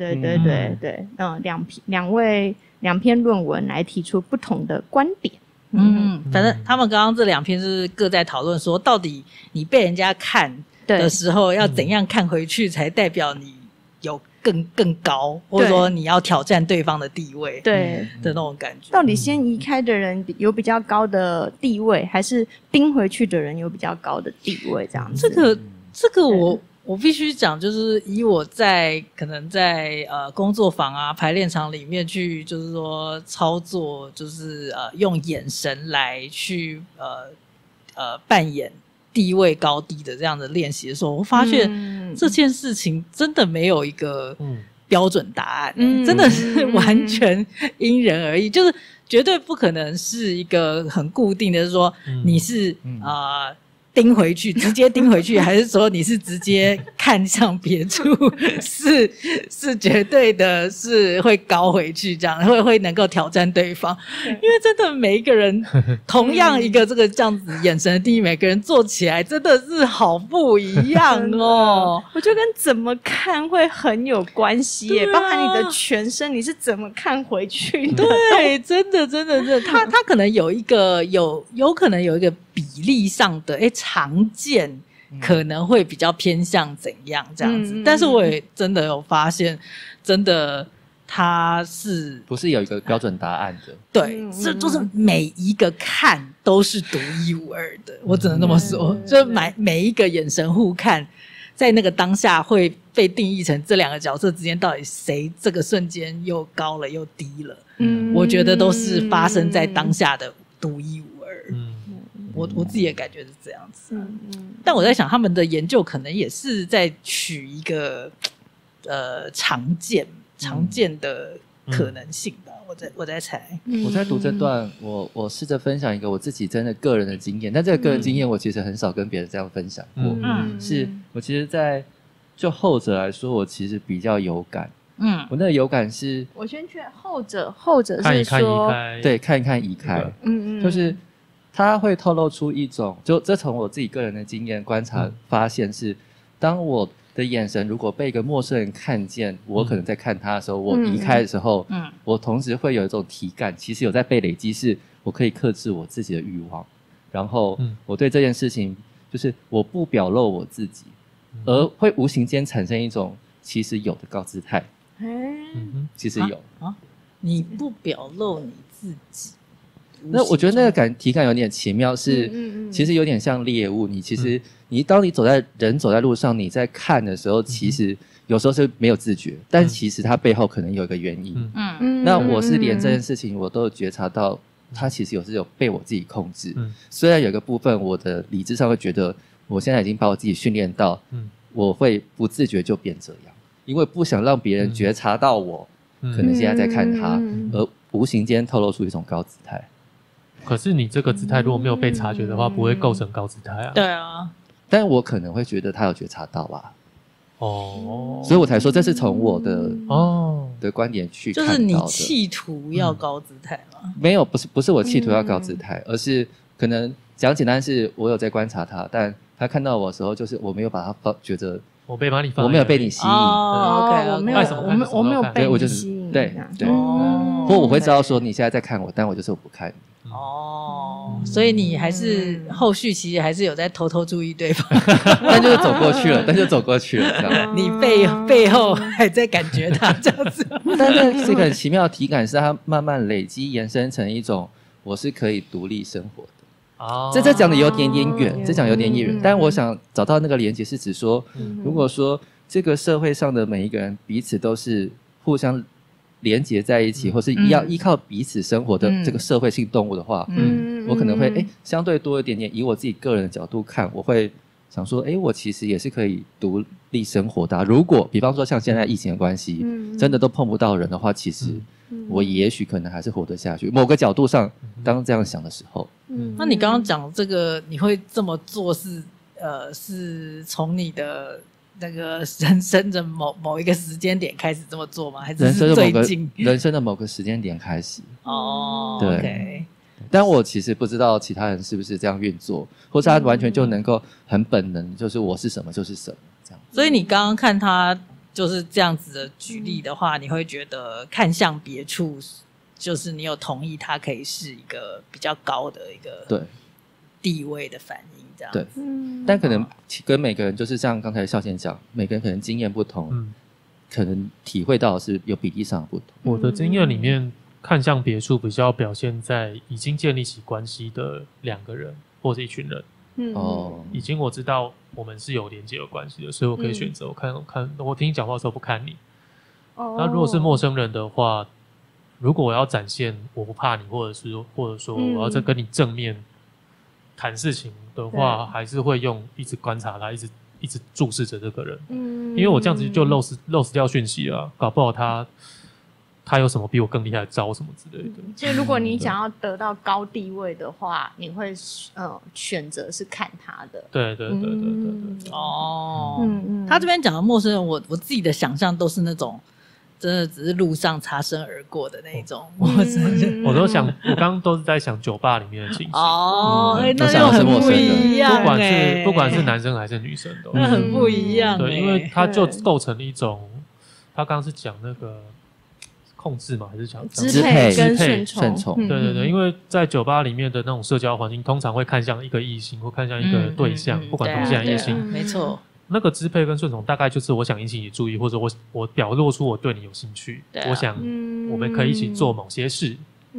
两篇论文来提出不同的观点。 反正他们刚刚这2篇是各在讨论说，到底你被人家看的时候要怎样看回去才代表你有更高，或者说你要挑战对方的地位，对的那种感觉。 到底先移开的人有比较高的地位，还是盯回去的人有比较高的地位？这样子， 这个我必须讲，就是以我可能在工作坊啊、排练场里面去，就是说操作，就是用眼神来去扮演地位高低的这样的练习的时候，我发现这件事情真的没有一个标准答案，真的是完全因人而异，就是绝对不可能是一个很固定的，就是说你是盯回去，直接盯回去，还是说你是直接看向别处，是绝对的是会高回去，这样会能够挑战对方，因为真的每一个人同样一个这样子眼神的定义，每个人做起来真的是好不一样哦。 我觉得跟怎么看会很有关系耶，包含你的全身，你是怎么看回去的？ 对，真的，他可能有可能有一个比例上的常见可能会比较偏向怎样这样子，但是我也真的有发现，真的它是不是有一个标准答案的？ 对，这就是每一个看都是独一无二的，我只能这么说，就每一个眼神互看，在那个当下会被定义成这2个角色之间到底谁这个瞬间又高了又低了，我觉得都是发生在当下的独一无二。我自己的感觉是这样子，但我在想他们的研究可能也是在取一个常见的可能性吧，我在猜。 我在读这段，我试着分享一个我自己真的个人的经验，但这个个人经验我其实很少跟别人这样分享过，是我其实在就后者来说，我其实比较有感。我那个有感是， 我先确后者是说， 对， 看一看移开，就是它会透露出一种，就这从我自己个人的经验观察发现是，当我的眼神如果被一个陌生人看见，我可能在看他的时候，我移开的时候，我同时会有一种体感，其实有在被累积，是我可以克制我自己的欲望，然后我对这件事情就是我不表露我自己，而会无形间产生一种其实有的高姿态，其实有你不表露你自己。 那我觉得那个体感有点奇妙，是其实有点像猎物。你其实当你人走在路上，你在看的时候，其实有时候是没有自觉，但其实它背后可能有一个原因。那我是连这件事情我都有觉察到，它其实有被我自己控制。虽然有个部分我的理智上会觉得，我现在已经把我自己训练到，我会不自觉就变这样，因为不想让别人觉察到我，可能现在在看他，而无形间透露出一种高姿态。 可是你这个姿态如果没有被察觉的话，不会构成高姿态啊。 对啊， 但我可能会觉得他有觉察到吧。 哦， 所以我才说这是从我的的观点去看到的。 就是你企图要高姿态吗？ 没有，不是我企图要高姿态，而是可能讲简单是我有在观察他，但他看到我的时候，就是我没有把他觉得我被把你放， 我没有被你吸引。 OK， 我没有被你吸引。 对，或我会知道说你现在在看我，但我就是不看你。 所以你还是后续其实还是有在偷偷注意对方， 但就是走过去了，这样。 你背后还在感觉他这样子。 但是这个很奇妙的体感是它慢慢累积延伸成一种我是可以独立生活的。这讲的有点远，但我想找到那个连结是指说，如果说这个社会上的每一个人彼此都是互相连结在一起，或是要依靠彼此生活的这个社会性动物的话，我可能会相对多一点点。以我自己个人的角度看，我会想说，我其实也是可以独立生活的。如果比方说像现在疫情的关系，真的都碰不到人的话，其实我也许可能还是活得下去。某个角度上，当这样想的时候， 那你刚刚讲这个，你会这么做是从你的那个人生的某一个时间点开始这么做吗？还是最近人生的某个时间点开始？对。 Okay， 但我其实不知道其他人是不是这样运作，或是他完全就能够很本能，就是我是什么就是什么这样。 所以你刚刚看他就是这样子的举例的话，你会觉得看向别处，就是你有同意他可以是一个比较高的一个地位的反应，这样子。 对，但可能跟每个人就是像刚才孝贤讲，每个人可能经验不同，可能体会到的是有比例上的不同。 我的经验里面，看向别处比较表现在已经建立起关系的两个人或者一群人。已经我知道我们是有连接有关系的，所以我可以选择我看我听你讲话的时候不看你。那如果是陌生人的话，如果我要展现我不怕你，或者说我要再跟你正面谈事情的话，还是会用一直观察他，一直注视着这个人。因为我这样子就漏失掉讯息了，搞不好他有什么比我更厉害的招什么之类的。 所以如果你想要得到高地位的话，你会选择是看他的。 对。 他这边讲的陌生人，我自己的想象都是那种真的只是路上擦身而过的那种陌生人。 我刚刚都是在想酒吧里面的情形。 那就很不一样。 不管是男生还是女生都， 那很不一样。 对，因为它就构成了一种，他刚刚是讲那个控制嘛，还是讲支配跟顺从？ 对，因为在酒吧里面的那种社交环境，通常会看向一个异性或看向一个对象，不管同性还是异性， 没错。 那个支配跟顺从大概就是我想引起你注意，或者我表露出我对你有兴趣，我想我们可以一起做某些事。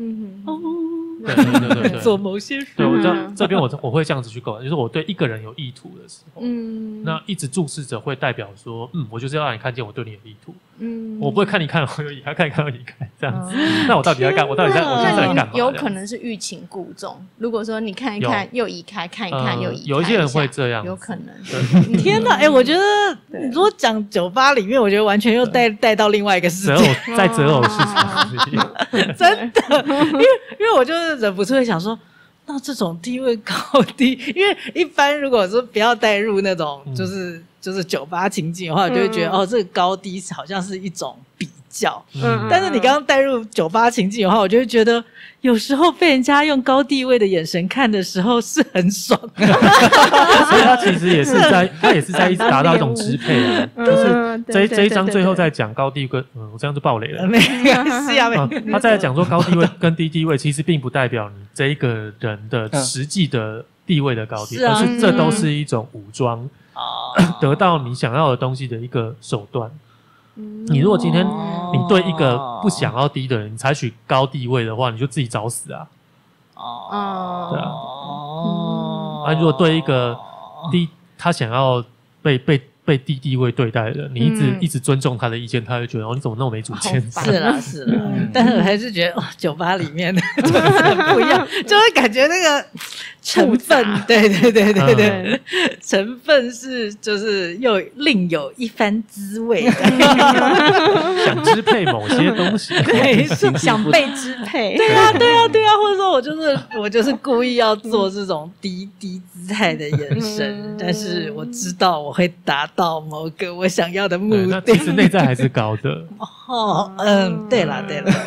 对， 做某些事。 对，我这边我会这样子去构，就是我对一个人有意图的时候，那一直注视着会代表说，我就是要让你看见我对你有意图。我不会看你看我有意，看你看我离开这样子。那我到底在干？我现在在干嘛？ 有可能是欲擒故纵。如果说你看一看又移开，看一看又移开， 有一些人会这样， 有可能。 天哪，我觉得如果讲酒吧里面，我觉得完全又带到另外一个世界， 在择偶市场真的，因为我就是忍不住会想说，那这种地位高低，因为一般如果说不要带入那种就是酒吧情境的话，我就会觉得这个高低好像是一种比较。但是你刚刚带入酒吧情境的话，我就会觉得有时候被人家用高地位的眼神看的时候是很爽的。 所以他其实也是在达到一种支配啊，就是这一章最后在讲高地位，我这样就爆雷了。 没关系啊， 他在讲说高地位跟低地位其实并不代表你这一个人的实际的地位的高低，而是这都是一种武装得到你想要的东西的一个手段。你如果今天你对一个不想要低的人，你采取高地位的话，你就自己找死啊！对啊，如果对一个他想要被被低地位对待的人，你一直尊重他的意见，他就觉得你怎么那么没主见？ 是啦，但是我还是觉得酒吧里面就是很不一样，就会感觉那个成分，对，成分是就是又另有一番滋味的， 想支配某些东西， 对， 想被支配， 对啊，或者说我就是故意要做这种低姿态的眼神，但是我知道我会达到某个我想要的目的。 那其实内在还是高的。 对啦。 对啊，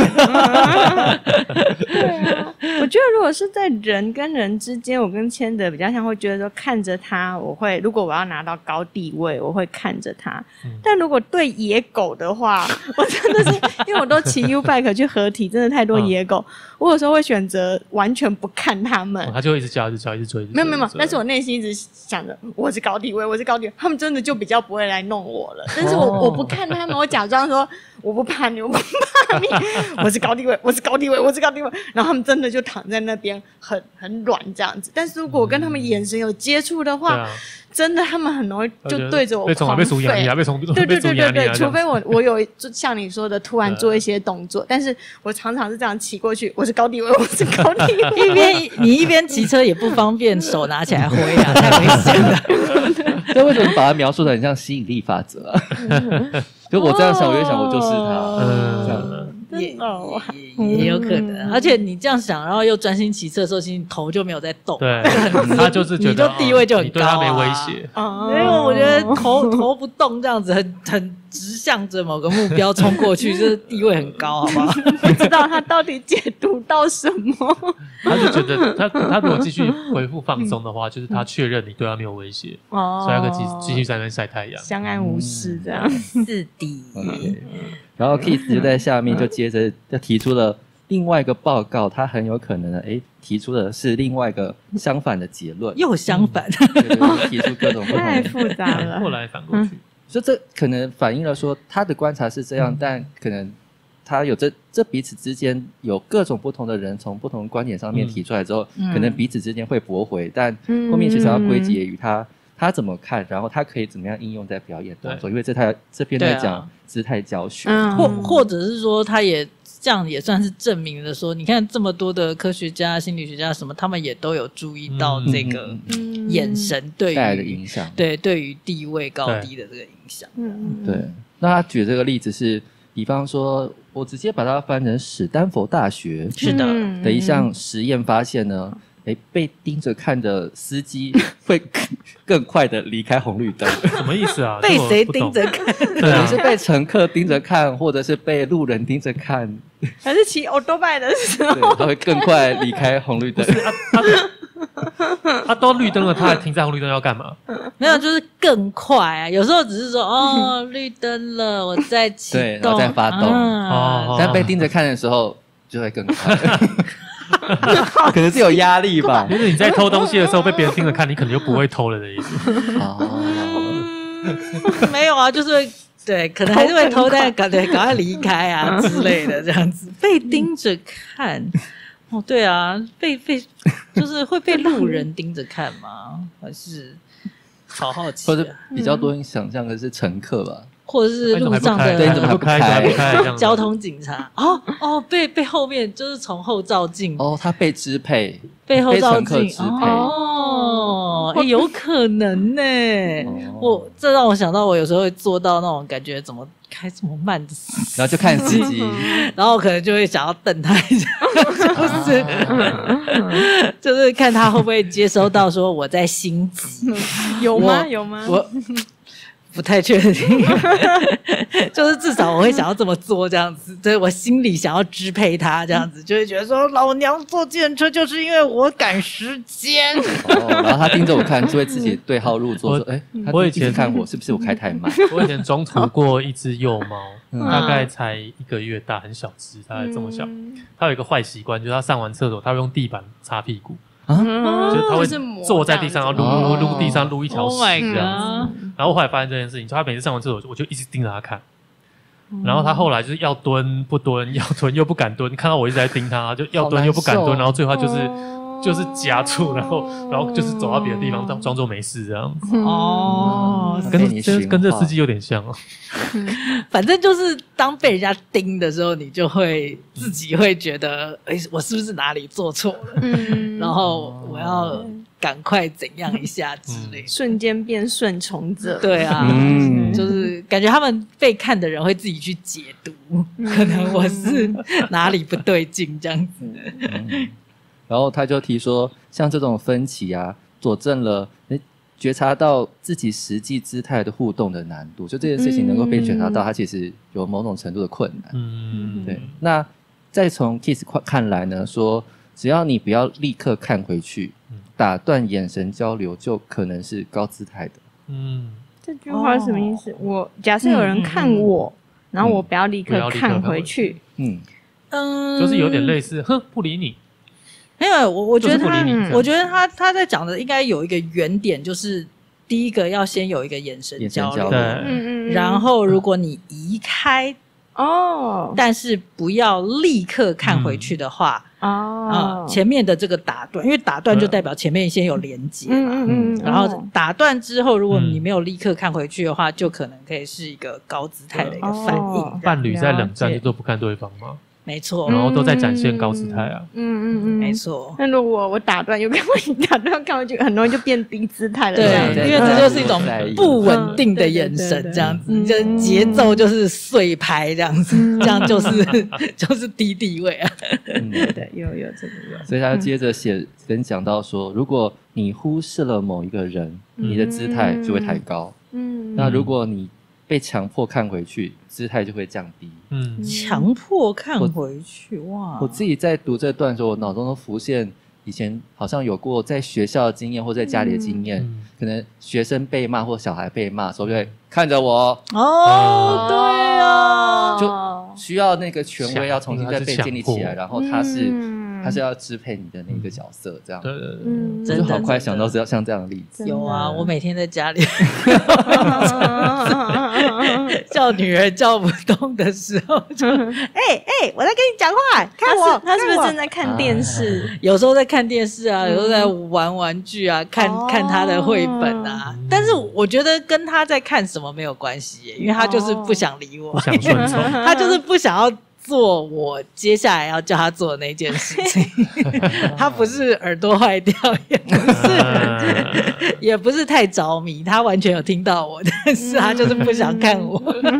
我觉得如果是在人跟人之间，我跟千德比较像，会觉得说看着他，如果我要拿到高地位，我会看着他。但如果对野狗的话，我真的是因为我都骑 U-Bike 去合体，真的太多野狗，我有时候会选择完全不看他们， 他就会一直叫，一直追。 没有，但是我内心一直想着我是高地位，他们真的就比较不会来弄我了。但是我不看他们，我假装说我不怕你，我是高地位，然后他们真的就躺在那边很软这样子。但是如果我跟他们眼神有接触的话，真的他们很容易就对着我狂吠，对，除非我有就像你说的突然做一些动作，但是我常常是这样骑过去，我是高地位， 你一边骑车也不方便手拿起来挥啊，太危险了。 这为什么把它描述的很像吸引力法则啊？就我这样想，我就想我就是他，这样也有可能。而且你这样想，然后又专心骑车的时候，其实你头就没有在动， 对，他就是觉得你就地位就很高， 你对他没威胁。 因为我觉得头不动这样子，很直向着某个目标冲过去，就是地位很高，好不好？ 不知道他到底解读到什么。 他就觉得他如果继续回复放松的话，就是他确认你对他没有威胁，所以他可以继续在那边晒太阳， 相安无事这样。 是的。 然后 Keith 就在下面就接着就提出了另外一个报告，他很有可能的提出的是另外一个相反的结论， 又相反， 对，提出各种不同的太复杂了， 后来反过去， 所以这可能反映了说他的观察是这样，但可能他有这彼此之间有各种不同的人从不同观点上面提出来之后，可能彼此之间会驳回，但后面其实要归结于他怎么看，然后他可以怎么样应用在表演当中，因为这边在讲姿态教学， 或者是说他也这样也算是证明了说，你看这么多的科学家、心理学家什么，他们也都有注意到这个眼神对于带来的影响， 对于地位高低的这个影响。 对。那他举这个例子是，比方说我直接把它翻成史丹佛大学是的的一项实验发现呢，被盯着看的司机会更快的离开红绿灯。 什么意思啊？ 被谁盯着看？ 可能是被乘客盯着看，或者是被路人盯着看， 还是骑 Autobike 的时候， 对，他会更快离开红绿灯。 他都绿灯了，他还停在红绿灯要干嘛？ 没有，就是更快啊！有时候只是说绿灯了，我再启动， 对，然后再发动。但被盯着看的时候就会更快。可能是有压力吧， 就是你在偷东西的时候被别人盯着看，你可能就不会偷了的意思。 没有啊，就是对，可能还是会偷，但赶快离开啊之类的，这样子被盯着看。对啊，就是会被路人盯着看吗？还是好好奇或者比较多人想象的是乘客吧， 或者是路上的对，你怎么还不开？ 交通警察被后面就是从后照镜他被支配， 被后照乘客镜支配有可能呢。这让我想到，我有时候会做到那种感觉，怎么开这么慢的， 然后就看司机， 然后可能就会想要瞪他一下，就是看他会不会接收到说我在心急， 有吗？ 我不太确定，就是至少我会想要这么做这样子，对我心里想要支配他这样子，就会觉得说老娘坐计程车就是因为我赶时间。 然后他盯着我看，就会自己对号入座，说：“他一直看我，是不是我开太慢？” 我以前中途过一只幼猫，大概才1个月大，很小只，大概这么小。它有一然后有一个坏习惯，就是他上完厕所，他会用地板擦屁股。就是他会坐在地上，然后撸地上撸一条屎这样子。然后我后来发现这件事情，就他每次上完厕所，我就一直盯着他看。然后他后来就是要蹲不蹲，要蹲又不敢蹲，看到我一直在盯他，就要蹲又不敢蹲，然后最后他就是就是夹住，然后就是走到别的地方，装作没事这样子。 哦， 跟这司机有点像哦。 反正就是当被人家盯的时候，你就会自己会觉得，我是不是哪里做错了？然后我要赶快怎样一下之类， 瞬间变顺从者。 对啊，就是感觉他们被看的人会自己去解读，可能我是哪里不对劲这样子。 然后他就提说，像这种分歧啊，佐证了觉察到自己实际姿态的互动的难度，就这件事情能够被觉察到，它其实有某种程度的困难。对。那再从 Kiss 看来呢，说只要你不要立刻看回去，打断眼神交流，就可能是高姿态的。 这句话是什么意思？我假设有人看我，然后我不要立刻看回去。 就是有点类似，不理你。 没有，我觉得他在讲的应该有一个原点，就是第一个要先有一个眼神交流，然后如果你移开但是不要立刻看回去的话，前面的这个打断，因为打断就代表前面先有连结嘛，然后打断之后，如果你没有立刻看回去的话，就可能可以是一个高姿态的一个反应。 伴侣在冷战就都不看对方吗？ 没错， 然后都在展现高姿态啊。 没错。 那如果我打断又看回去，打断看回去，很容易就变低姿态了。 对，因为这就是一种不稳定的眼神，这样子，就节奏就是碎拍这样子，这样就是低地位啊。 对，有这个有。 所以他接着跟讲到说，如果你忽视了某一个人，你的姿态就会抬高。那如果你被强迫看回去，姿态就会降低。 强迫看回去，哇！ 我自己在读这段的时候，我脑中都浮现以前好像有过在学校的经验或在家里的经验，可能学生被骂或小孩被骂的时候，就会看着我。 对啊， 就需要那个权威要重新再被建立起来，然后他是要支配你的那个角色，这样。对，就好快想到像这样的例子。 有啊，我每天在家里叫女儿叫不动的时候，就我在跟你讲话，看我， 他是不是正在看电视？ 有时候在看电视啊，有时候在玩玩具啊，看他的绘本啊。但是我觉得跟他在看什么没有关系耶，因为他就是不想理我， 不想顺从， 他就是不想要做我接下来要叫他做的那件事情。他不是耳朵坏掉，也不是太着迷，他完全有听到我，但是他就是不想看我。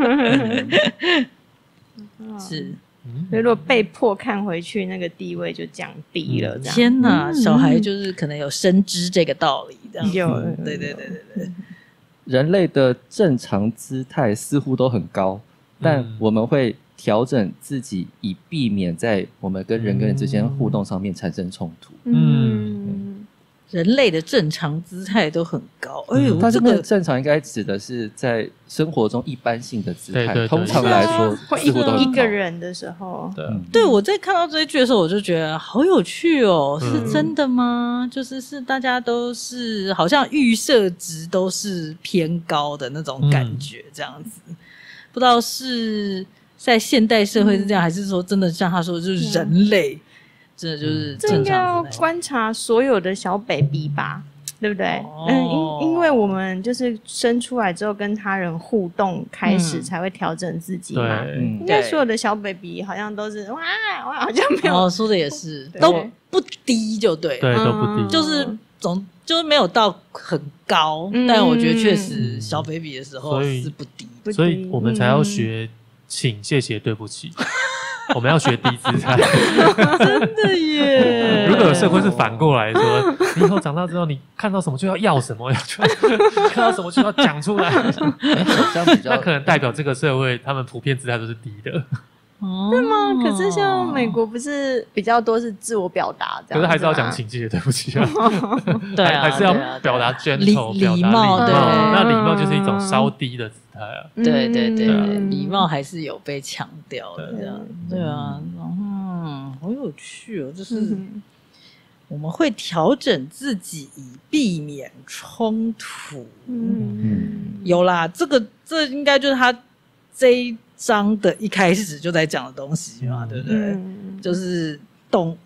是。 所以如果被迫看回去，那个地位就降低了。 天哪，小孩就是可能有深知这个道理，这样。对。 人类的正常姿态似乎都很高，但我们会调整自己，以避免在我们跟人跟人之间互动上面产生冲突。 人类的正常姿态都很高， 它这个正常应该指的是在生活中一般性的姿态，通常来说似乎都很高。 一个人的时候， 对，我在看到这一句的时候，我就觉得好有趣哦，是真的吗？就是大家都是好像预设值都是偏高的那种感觉，这样子，不知道是在现代社会是这样，还是说真的像他说就是人类。真的就是正常，这应该要观察所有的小 baby 吧，对不对？因为我们就是生出来之后跟他人互动开始才会调整自己嘛。应该所有的小 baby 好像都是哇，好像没有。 说的也是，都不低就对， 对，都不低， 就是没有到很高，但我觉得确实小 baby 的时候是不低， 所以我们才要学请、谢谢、对不起。我们要学低姿态。 真的耶！ 如果有社会是反过来说，你以后长大之后，你看到什么就要什么，看到什么就要讲出来，那可能代表这个社会他们普遍姿态都是低的。 是吗？可是像美国不是比较多是自我表达这样， 可是还是要讲请谢谢对不起啊。 对啊， 还是要表达 gentle， 礼貌，对， 那礼貌就是一种稍低的姿态啊。 对，礼貌还是有被强调的，这样对啊。好有趣哦，就是我们会调整自己以避免冲突。有啦，这应该就是他这一章的一开始就在讲的东西嘛，对不对？就是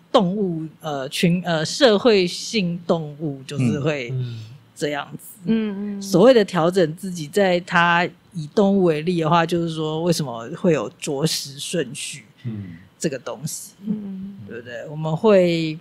动物社会性动物就是会这样子。所谓的调整自己，在它以动物为例的话，就是说为什么会有着实顺序这个东西，对不对？我们会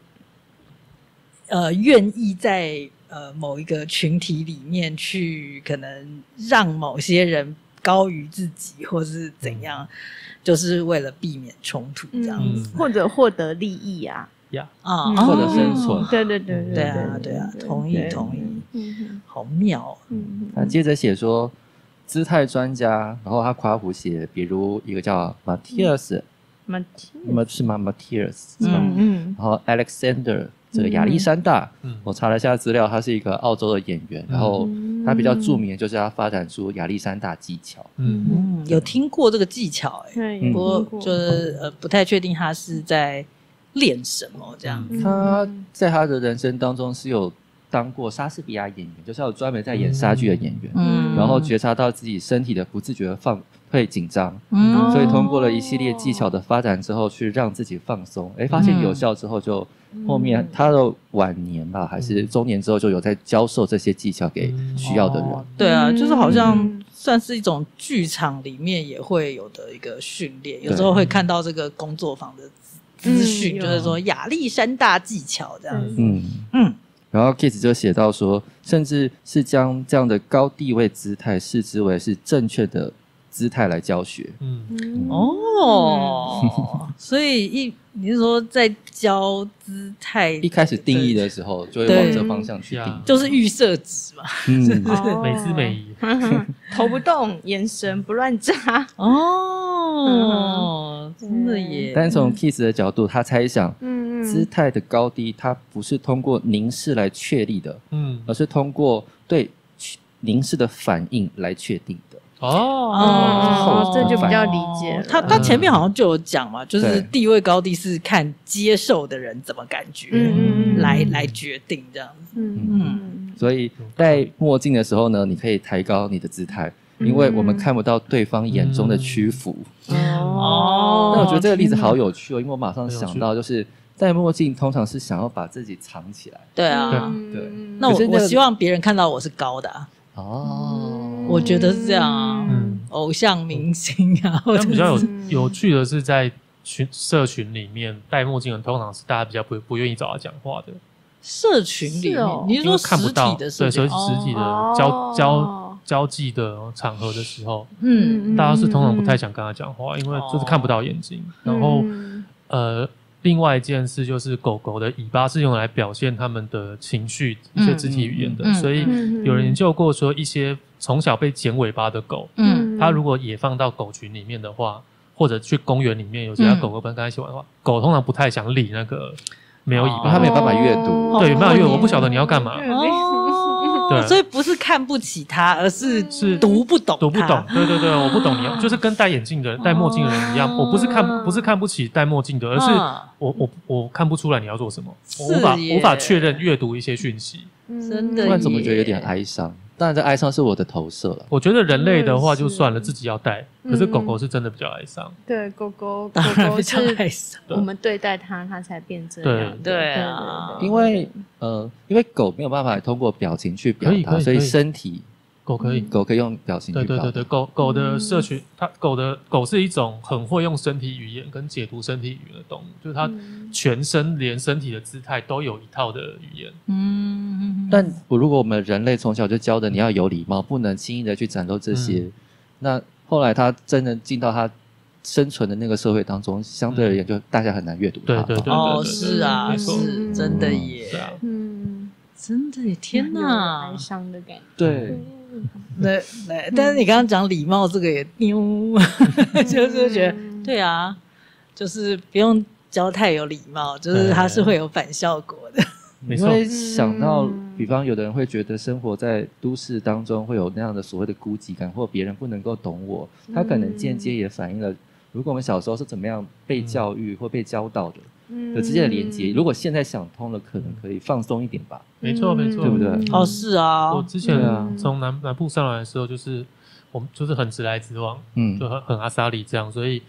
愿意在某一个群体里面去可能让某些人高于自己，或是怎样，就是为了避免冲突这样子， 或者获得利益啊， 或者生存。 对啊，同意，好妙。 他接着写说，姿态专家，然后他夸胡写，比如一个叫 Matthias， 是吗 ？Matthias， 然后 Alexander。这个亚历山大，我查了一下资料，他是一个澳洲的演员，然后他比较著名的就是他发展出亚历山大技巧。 有听过这个技巧不过就是不太确定他是在练什么这样子。 他在他的人生当中是有当过莎士比亚演员，就是有专门在演莎剧的演员，然后觉察到自己身体的不自觉的会紧张，所以通过了一系列技巧的发展之后，去让自己放松，发现有效之后就。后面他的晚年吧，还是中年之后，就有在教授这些技巧给需要的人。 对啊，就是好像算是一种剧场里面也会有的一个训练，有时候会看到这个工作坊的资讯，就是说亚历山大技巧这样子。 然后 Keats 就写到说，甚至是将这样的高地位姿态视之为是正确的姿态来教学。 所以你是说在教姿态一开始定义的时候，就会往这方向去定， 就是预设值嘛。 美姿美仪， 头不动，眼神不乱眨。 真的耶。 但从 Keats 的角度，他猜想，姿态的高低，它不是通过凝视来确立的，而是通过对凝视的反应来确定的。 这就比较理解了。 他前面好像就有讲嘛，就是地位高低是看接受的人怎么感觉，来决定这样子。 所以戴墨镜的时候呢，你可以抬高你的姿态，因为我们看不到对方眼中的屈服。但我觉得这个例子好有趣因为我马上想到，就是戴墨镜通常是想要把自己藏起来。 对啊，对。那我希望别人看到我是高的啊。我觉得是这样啊，偶像明星啊，或者比较有趣的是，在社群里面戴墨镜的通常是大家比较不愿意找他讲话的。社群里面，你是说实体的社群？对，实体的交际的场合的时候，大家是通常不太想跟他讲话，因为就是看不到眼睛。然后另外一件事就是狗狗的尾巴是用来表现他们的情绪、一些肢体语言的，所以有人研究过说，一些从小被剪尾巴的狗，它如果也放到狗群里面的话，或者去公园里面有其他狗狗跟它一起玩的话，狗通常不太想理那个没有尾巴， 它没有办法阅读， 对，没有阅读，我不晓得你要干嘛。对， 所以不是看不起他，而是读不懂。对， 我不懂你要，就是跟戴眼镜的人、戴墨镜的人一样，我不是看不起戴墨镜的，而是我看不出来你要做什么，我无法确认阅读一些讯息。 真的， 不然怎么觉得有点哀伤？当然，这哀伤是我的投射了。 我觉得人类的话就算了，自己要戴，可是狗狗是真的比较哀伤。 对，狗狗是我们对待它，它才变这样。 对啊， 因为狗没有办法通过表情去表达，所以身体狗可以用表情去表达。 对，狗的社群，狗是一种很会用身体语言跟解读身体语言的动物，就是它全身连身体的姿态都有一套的语言。 但如果我们人类从小就教的你要有礼貌，不能轻易的去展露这些，那后来他真的进到他生存的那个社会当中，相对而言就大家很难阅读他。 对， 是啊，是真的耶。 对啊， 真的耶，天哪， 哀伤的感觉。 对。 但是你刚刚讲礼貌这个也就是觉得对啊，就是不用教太有礼貌，就是它是会有反效果的。 因为想到比方有的人会觉得生活在都市当中会有那样的所谓的孤寂感，或别人不能够懂我，他可能间接也反映了如果我们小时候是怎么样被教育或被教导的之间的连结，如果现在想通了，可能可以放松一点吧。 没错， 对不对？ 是啊， 我之前从南部上来的时候，就是我们就是很直来直往，就很阿萨里这样，所以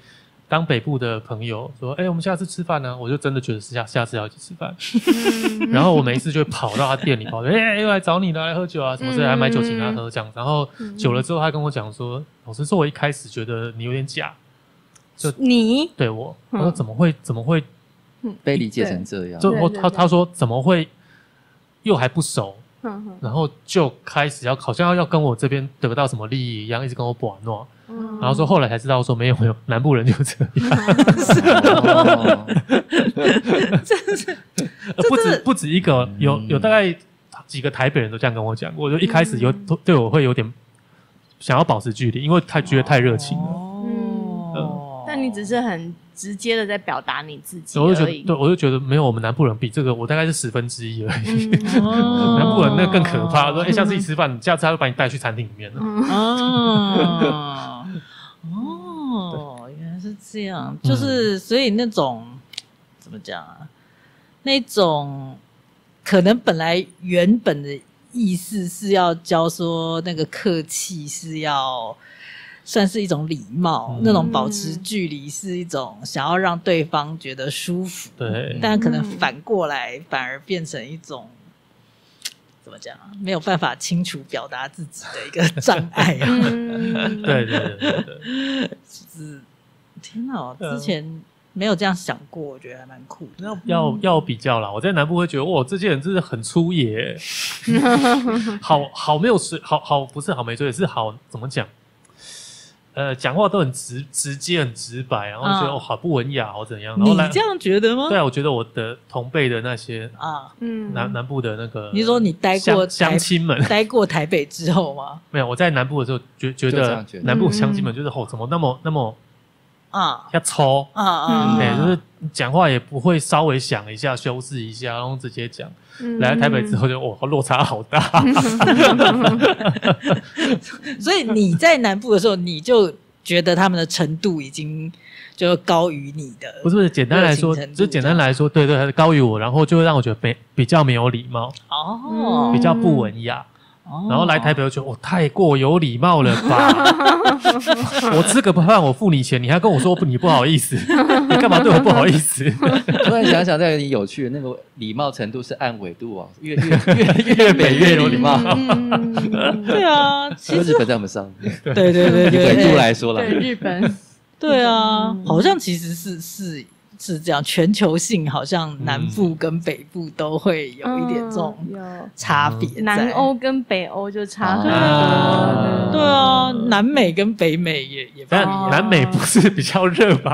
当北部的朋友说，我们下次吃饭呢，我就真的觉得是下次要一起吃饭。然后我每一次就会跑到他店里，跑又来找你了，来喝酒啊什么之类的，还买酒请他喝这样。然后久了之后，他跟我讲说，老实说，我一开始觉得你有点假。就你对我说怎么会被理解成这样？ 就他说怎么会又还不熟，然后就开始好像要跟我这边得到什么利益一样，一直跟我把弄。然后说后来才知道说没有南部人就这样。不止一个，有大概几个台北人都这样跟我讲过。我就一开始对我会有点想要保持距离，因为觉得太热情了。 但你只是很直接的在表达你自己而已。 对，我就觉得没有我们南部人比这个，我大概是1/10而已。南部人那更可怕，说下次一起吃饭，下次他就把你带去餐厅里面了。 原来是这样，就是所以那种怎么讲啊？那种可能本来原本的意思是要教说那个客气是要。算是一种礼貌，那种保持距离是一种想要让对方觉得舒服， 对， 但可能反过来反而变成一种怎么讲啊？没有办法清楚表达自己的一个障碍啊。 对， 就是天哪，我之前没有这样想过，我觉得还蛮酷的。 要比较啦，我在南部会觉得哇，这些人真的很粗野，好没有水，好不是好没水，是好怎么讲？讲话都很直接、很直白，然后觉得好不文雅，好怎样？然后你这样觉得吗？ 对啊，我觉得我的同辈的那些南部的那个， 你说你待过乡亲们， 待过台北之后吗？ 没有，我在南部的时候觉得南部乡亲们就是怎么那么要抽就是讲话也不会稍微想一下、修饰一下，然后直接讲。来台北之后就落差好大。 所以你在南部的时候，你就觉得他们的程度已经就高于你的。 不是简单来说，就简单来说，对，高于我，然后就会让我觉得比较没有礼貌，比较不文雅。然后来台北就觉得太过有礼貌了吧？我吃个饭我付你钱，你还跟我说你不好意思，你干嘛对我不好意思？ 突然想想，这有点有趣的那个礼貌程度是按纬度往越北越有礼貌。 对啊，其实日本在我们上面。 对， 纬度来说了， 对日本， 对啊，好像其实是这样，全球性好像南部跟北部都会有一点这种差别， 南欧跟北欧就差很多。 对啊，南美跟北美也不一样。 南美不是比较热吧？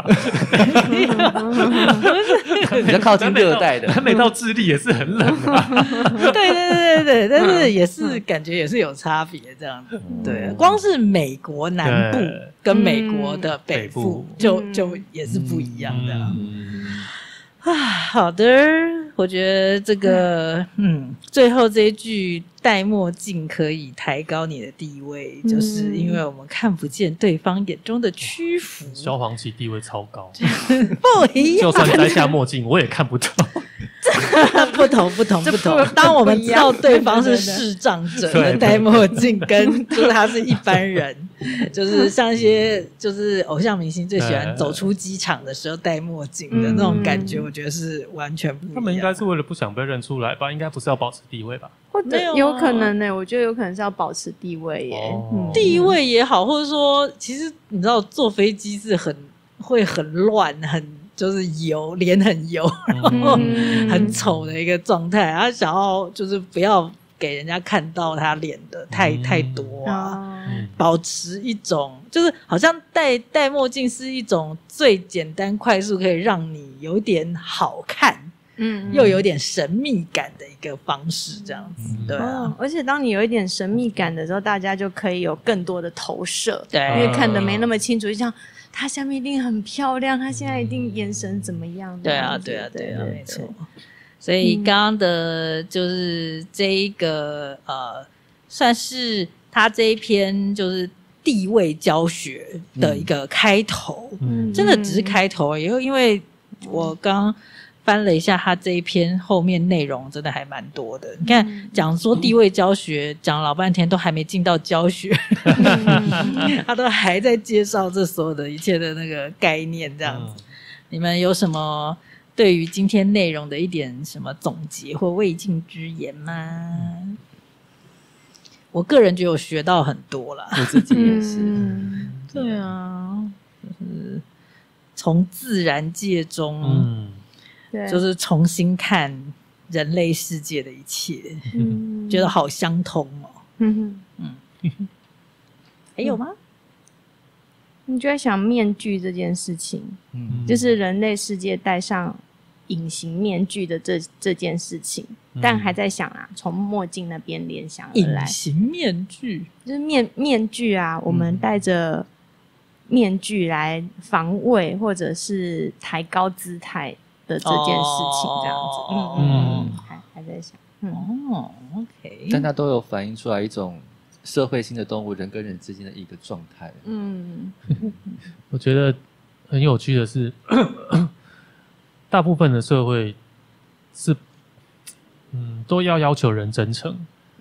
比较靠近热带的， 南美到智利也是很冷啊。 对，但是也是感觉也是有差别这样子。对，光是美国南部跟美国的北部就也是不一样的。好的，我觉得这个最后这一句戴墨镜可以抬高你的地位，就是因为我们看不见对方眼中的屈服。 萧煌奇地位超高， 不一样， 就算摘下墨镜我也看不到。 不同。当我们知道对方是视障者的戴墨镜，跟就是他是一般人，就是像一些就是偶像明星最喜欢走出机场的时候戴墨镜的那种感觉，我觉得是完全不一样。 他们应该是为了不想被认出来吧？应该不是要保持地位吧？ 或者有可能呢？我觉得有可能是要保持地位耶， 地位也好，或者说，其实你知道坐飞机是会很乱，就是油，脸很油，然后很丑的一个状态。他想要就是不要给人家看到他脸的太多啊，保持一种就是好像戴墨镜是一种最简单快速可以让你有点好看。又有点神秘感的一个方式，这样子，对啊。 而且当你有一点神秘感的时候，大家就可以有更多的投射， 对， 因为看得没那么清楚，就像她下面一定很漂亮，她现在一定眼神怎么样？ 对啊，没错。所以刚刚的就是这一个算是他这一篇就是地位教学的一个开头，真的只是开头而已，因为我刚翻了一下他这一篇后面内容，真的还蛮多的。你看，讲说地位教学，讲老半天都还没进到教学，他都还在介绍这所有的一切的那个概念，这样子。你们有什么对于今天内容的一点什么总结或未尽之言吗？我个人觉得我学到很多啦， 我自己也是。 对啊，就是从自然界中， 对， 就是重新看人类世界的一切，觉得好相通哦。还有吗？ 你就在想面具这件事情，就是人类世界戴上隐形面具的这件事情，但还在想啊，从墨镜那边联想而来， 隐形面具就是面具啊，我们戴着面具来防卫或者是抬高姿态的这件事情，这样子，还在想， OK， 但它都有反映出来一种社会性的动物人跟人之间的一个状态。 我觉得很有趣的是，大部分的社会是，都要求人真诚，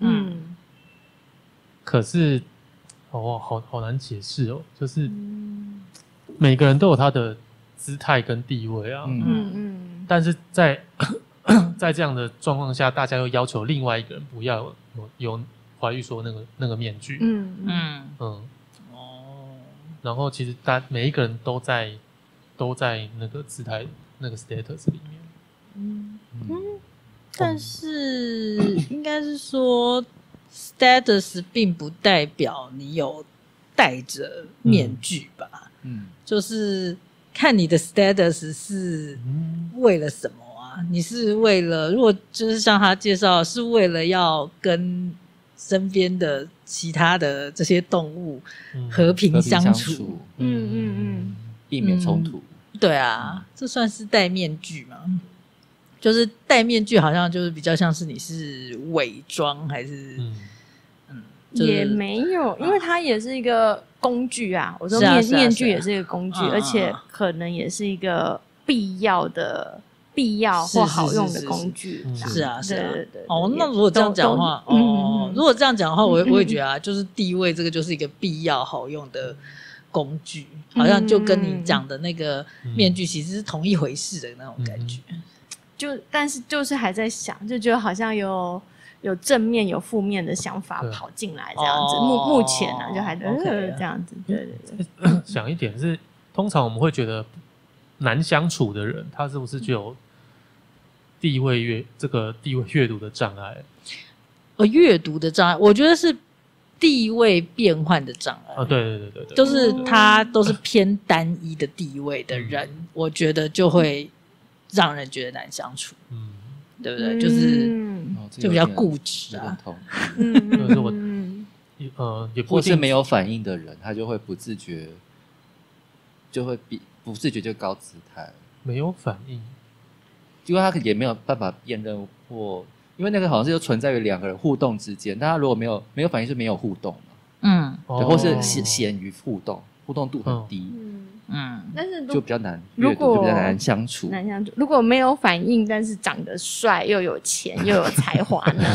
可是，好难解释哦，就是每个人都有他的姿态跟地位啊，但是在这样的状况下，大家又要求另外一个人不要有怀玉说那个面具，然后其实每一个人都在那个姿态那个 status 里面， 但是应该是说 status 并不代表你有戴着面具吧，就是看你的 status 是为了什么啊？你是为了，如果就是像他介绍，是为了要跟身边的其他的这些动物和平相处， 避免冲突。 对啊，这算是戴面具吗？就是戴面具好像就是比较像是你是伪装还是就是也没有，因为它也是一个工具啊。我说面具也是一个工具，而且可能也是一个必要或好用的工具。 是啊， 对。 那如果这样讲的话，如果这样讲的话，我也觉得啊，就是地位这个就是一个必要好用的工具，好像就跟你讲的那个面具其实是同一回事的那种感觉。 但是就是还在想，就觉得好像有正面有负面的想法跑进来这样子。目前呢，就还这样子。对。 想一点是，通常我们会觉得难相处的人，他是不是就有地位阅读的障碍？ 阅读的障碍，我觉得是地位变换的障碍。 对， 就是他都是偏单一的地位的人，我觉得就会让人觉得难相处，对不对？就比较固执啊。 就是我，也不或是没有反应的人，他就会不自觉，就高姿态， 没有反应， 因为他也没有办法辨认或，因为那个好像是就存在于两个人互动之间，但他如果没有反应，是没有互动嘛，对，或是显于互动度很低。 但是就比较难阅读，就比较难相处。 如果没有反应，但是长得帅又有钱又有才华呢？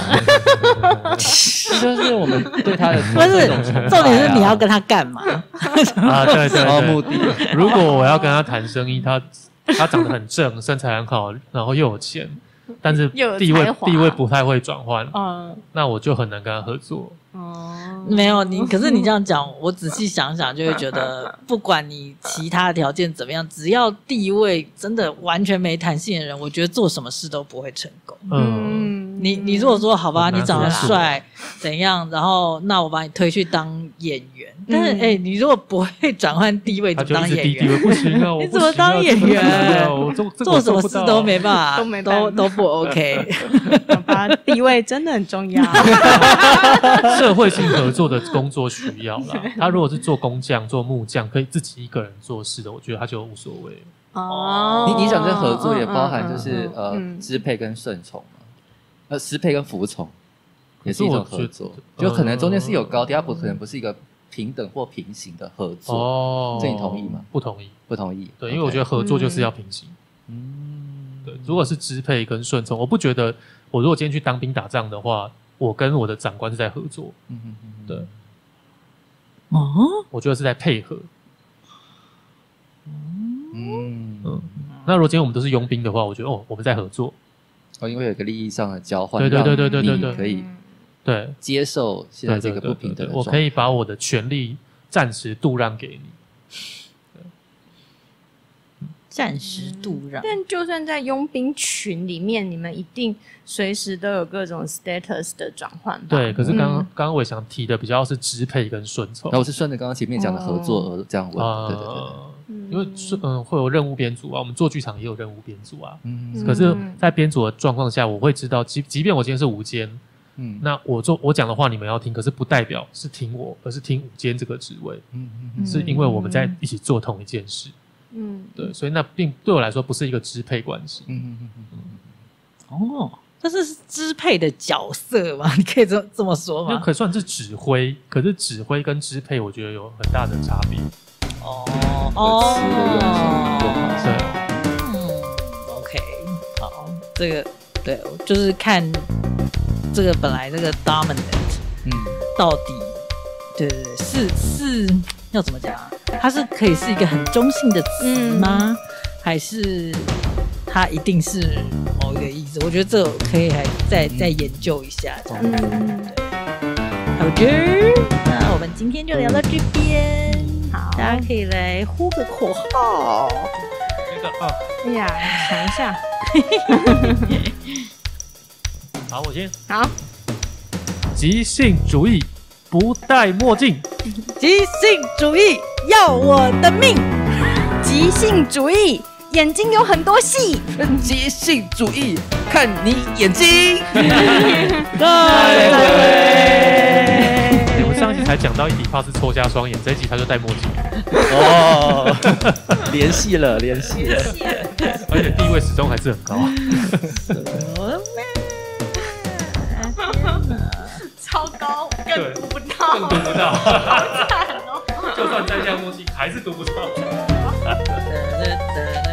就是我们对他的不是重点是你要跟他干嘛对， 目的。 如果我要跟他谈生意，他长得很正，身材很好，然后又有钱，但是地位不太会转换，那我就很难跟他合作。 没有可是你这样讲，我仔细想想就会觉得，不管你其他条件怎么样，只要地位真的完全没弹性的人，我觉得做什么事都不会成功。你如果说好吧，你长得帅怎样，然后那我把你推去当演员，但是你如果不会转换地位，怎么当演员？ 不行啊， 你怎么当演员？做什么事都没办法，都不 OK。 好吧，地位真的很重要。 社会性合作的工作需要啦。他如果是做工匠、做木匠，可以自己一个人做事的，我觉得他就无所谓。 你讲这合作也包含就是支配跟顺从嘛，支配跟服从也是一种合作，就可能中间是有高低，它可能不是一个平等或平行的合作。这你同意吗？ 不同意。 不同意。 对，因为我觉得合作就是要平行。对， 如果是支配跟顺从，我不觉得我如果今天去当兵打仗的话，我跟我的长官是在合作，对，我觉得是在配合。那如果今天我们都是佣兵的话，我觉得我们在合作。 因为有个利益上的交换， 对， 你可以对接受现在这个不平等的状态， 我可以把我的权利暂时度让给你。 暂时度让， 但就算在佣兵群里面，你们一定随时都有各种 status 的转换吧？ 对，可是刚刚我想提的比较是支配跟顺从。 那我是顺着刚刚前面讲的合作而这样问，对， 因为会有任务编组啊，我们做剧场也有任务编组啊。可是，在编组的状况下，我会知道，即便我今天是午间，那我讲的话你们要听，可是不代表是听我，而是听午间这个职位，是因为我们在一起做同一件事。对，所以那并对我来说不是一个支配关系。 这是支配的角色吗？你可以这么说吗？ 可以算是指挥，可是指挥跟支配，我觉得有很大的差别。 OK， 好，这个对，就是看这个本来这个 dominant，到底对是要怎么讲啊？它是可以是一个很中性的词吗？还是它一定是某一个意思？我觉得这可以还再研究一下，这样子。好的，那我们今天就聊到这边。好，大家可以来呼个口号。 哎呀，想一下。 好，我先。 好。 即兴主义，不戴墨镜。 即兴主义要我的命。 即兴主义，眼睛有很多戏。 即兴主义，看你眼睛。 再会。 我们上一集才讲到一体炮是戳瞎双眼，这一集他就戴墨镜。 联系了， 而且地位始终还是很高。 超高，更读不到， 更读不到， 好惨哦！ 就算摘下墨镜，还是读不到。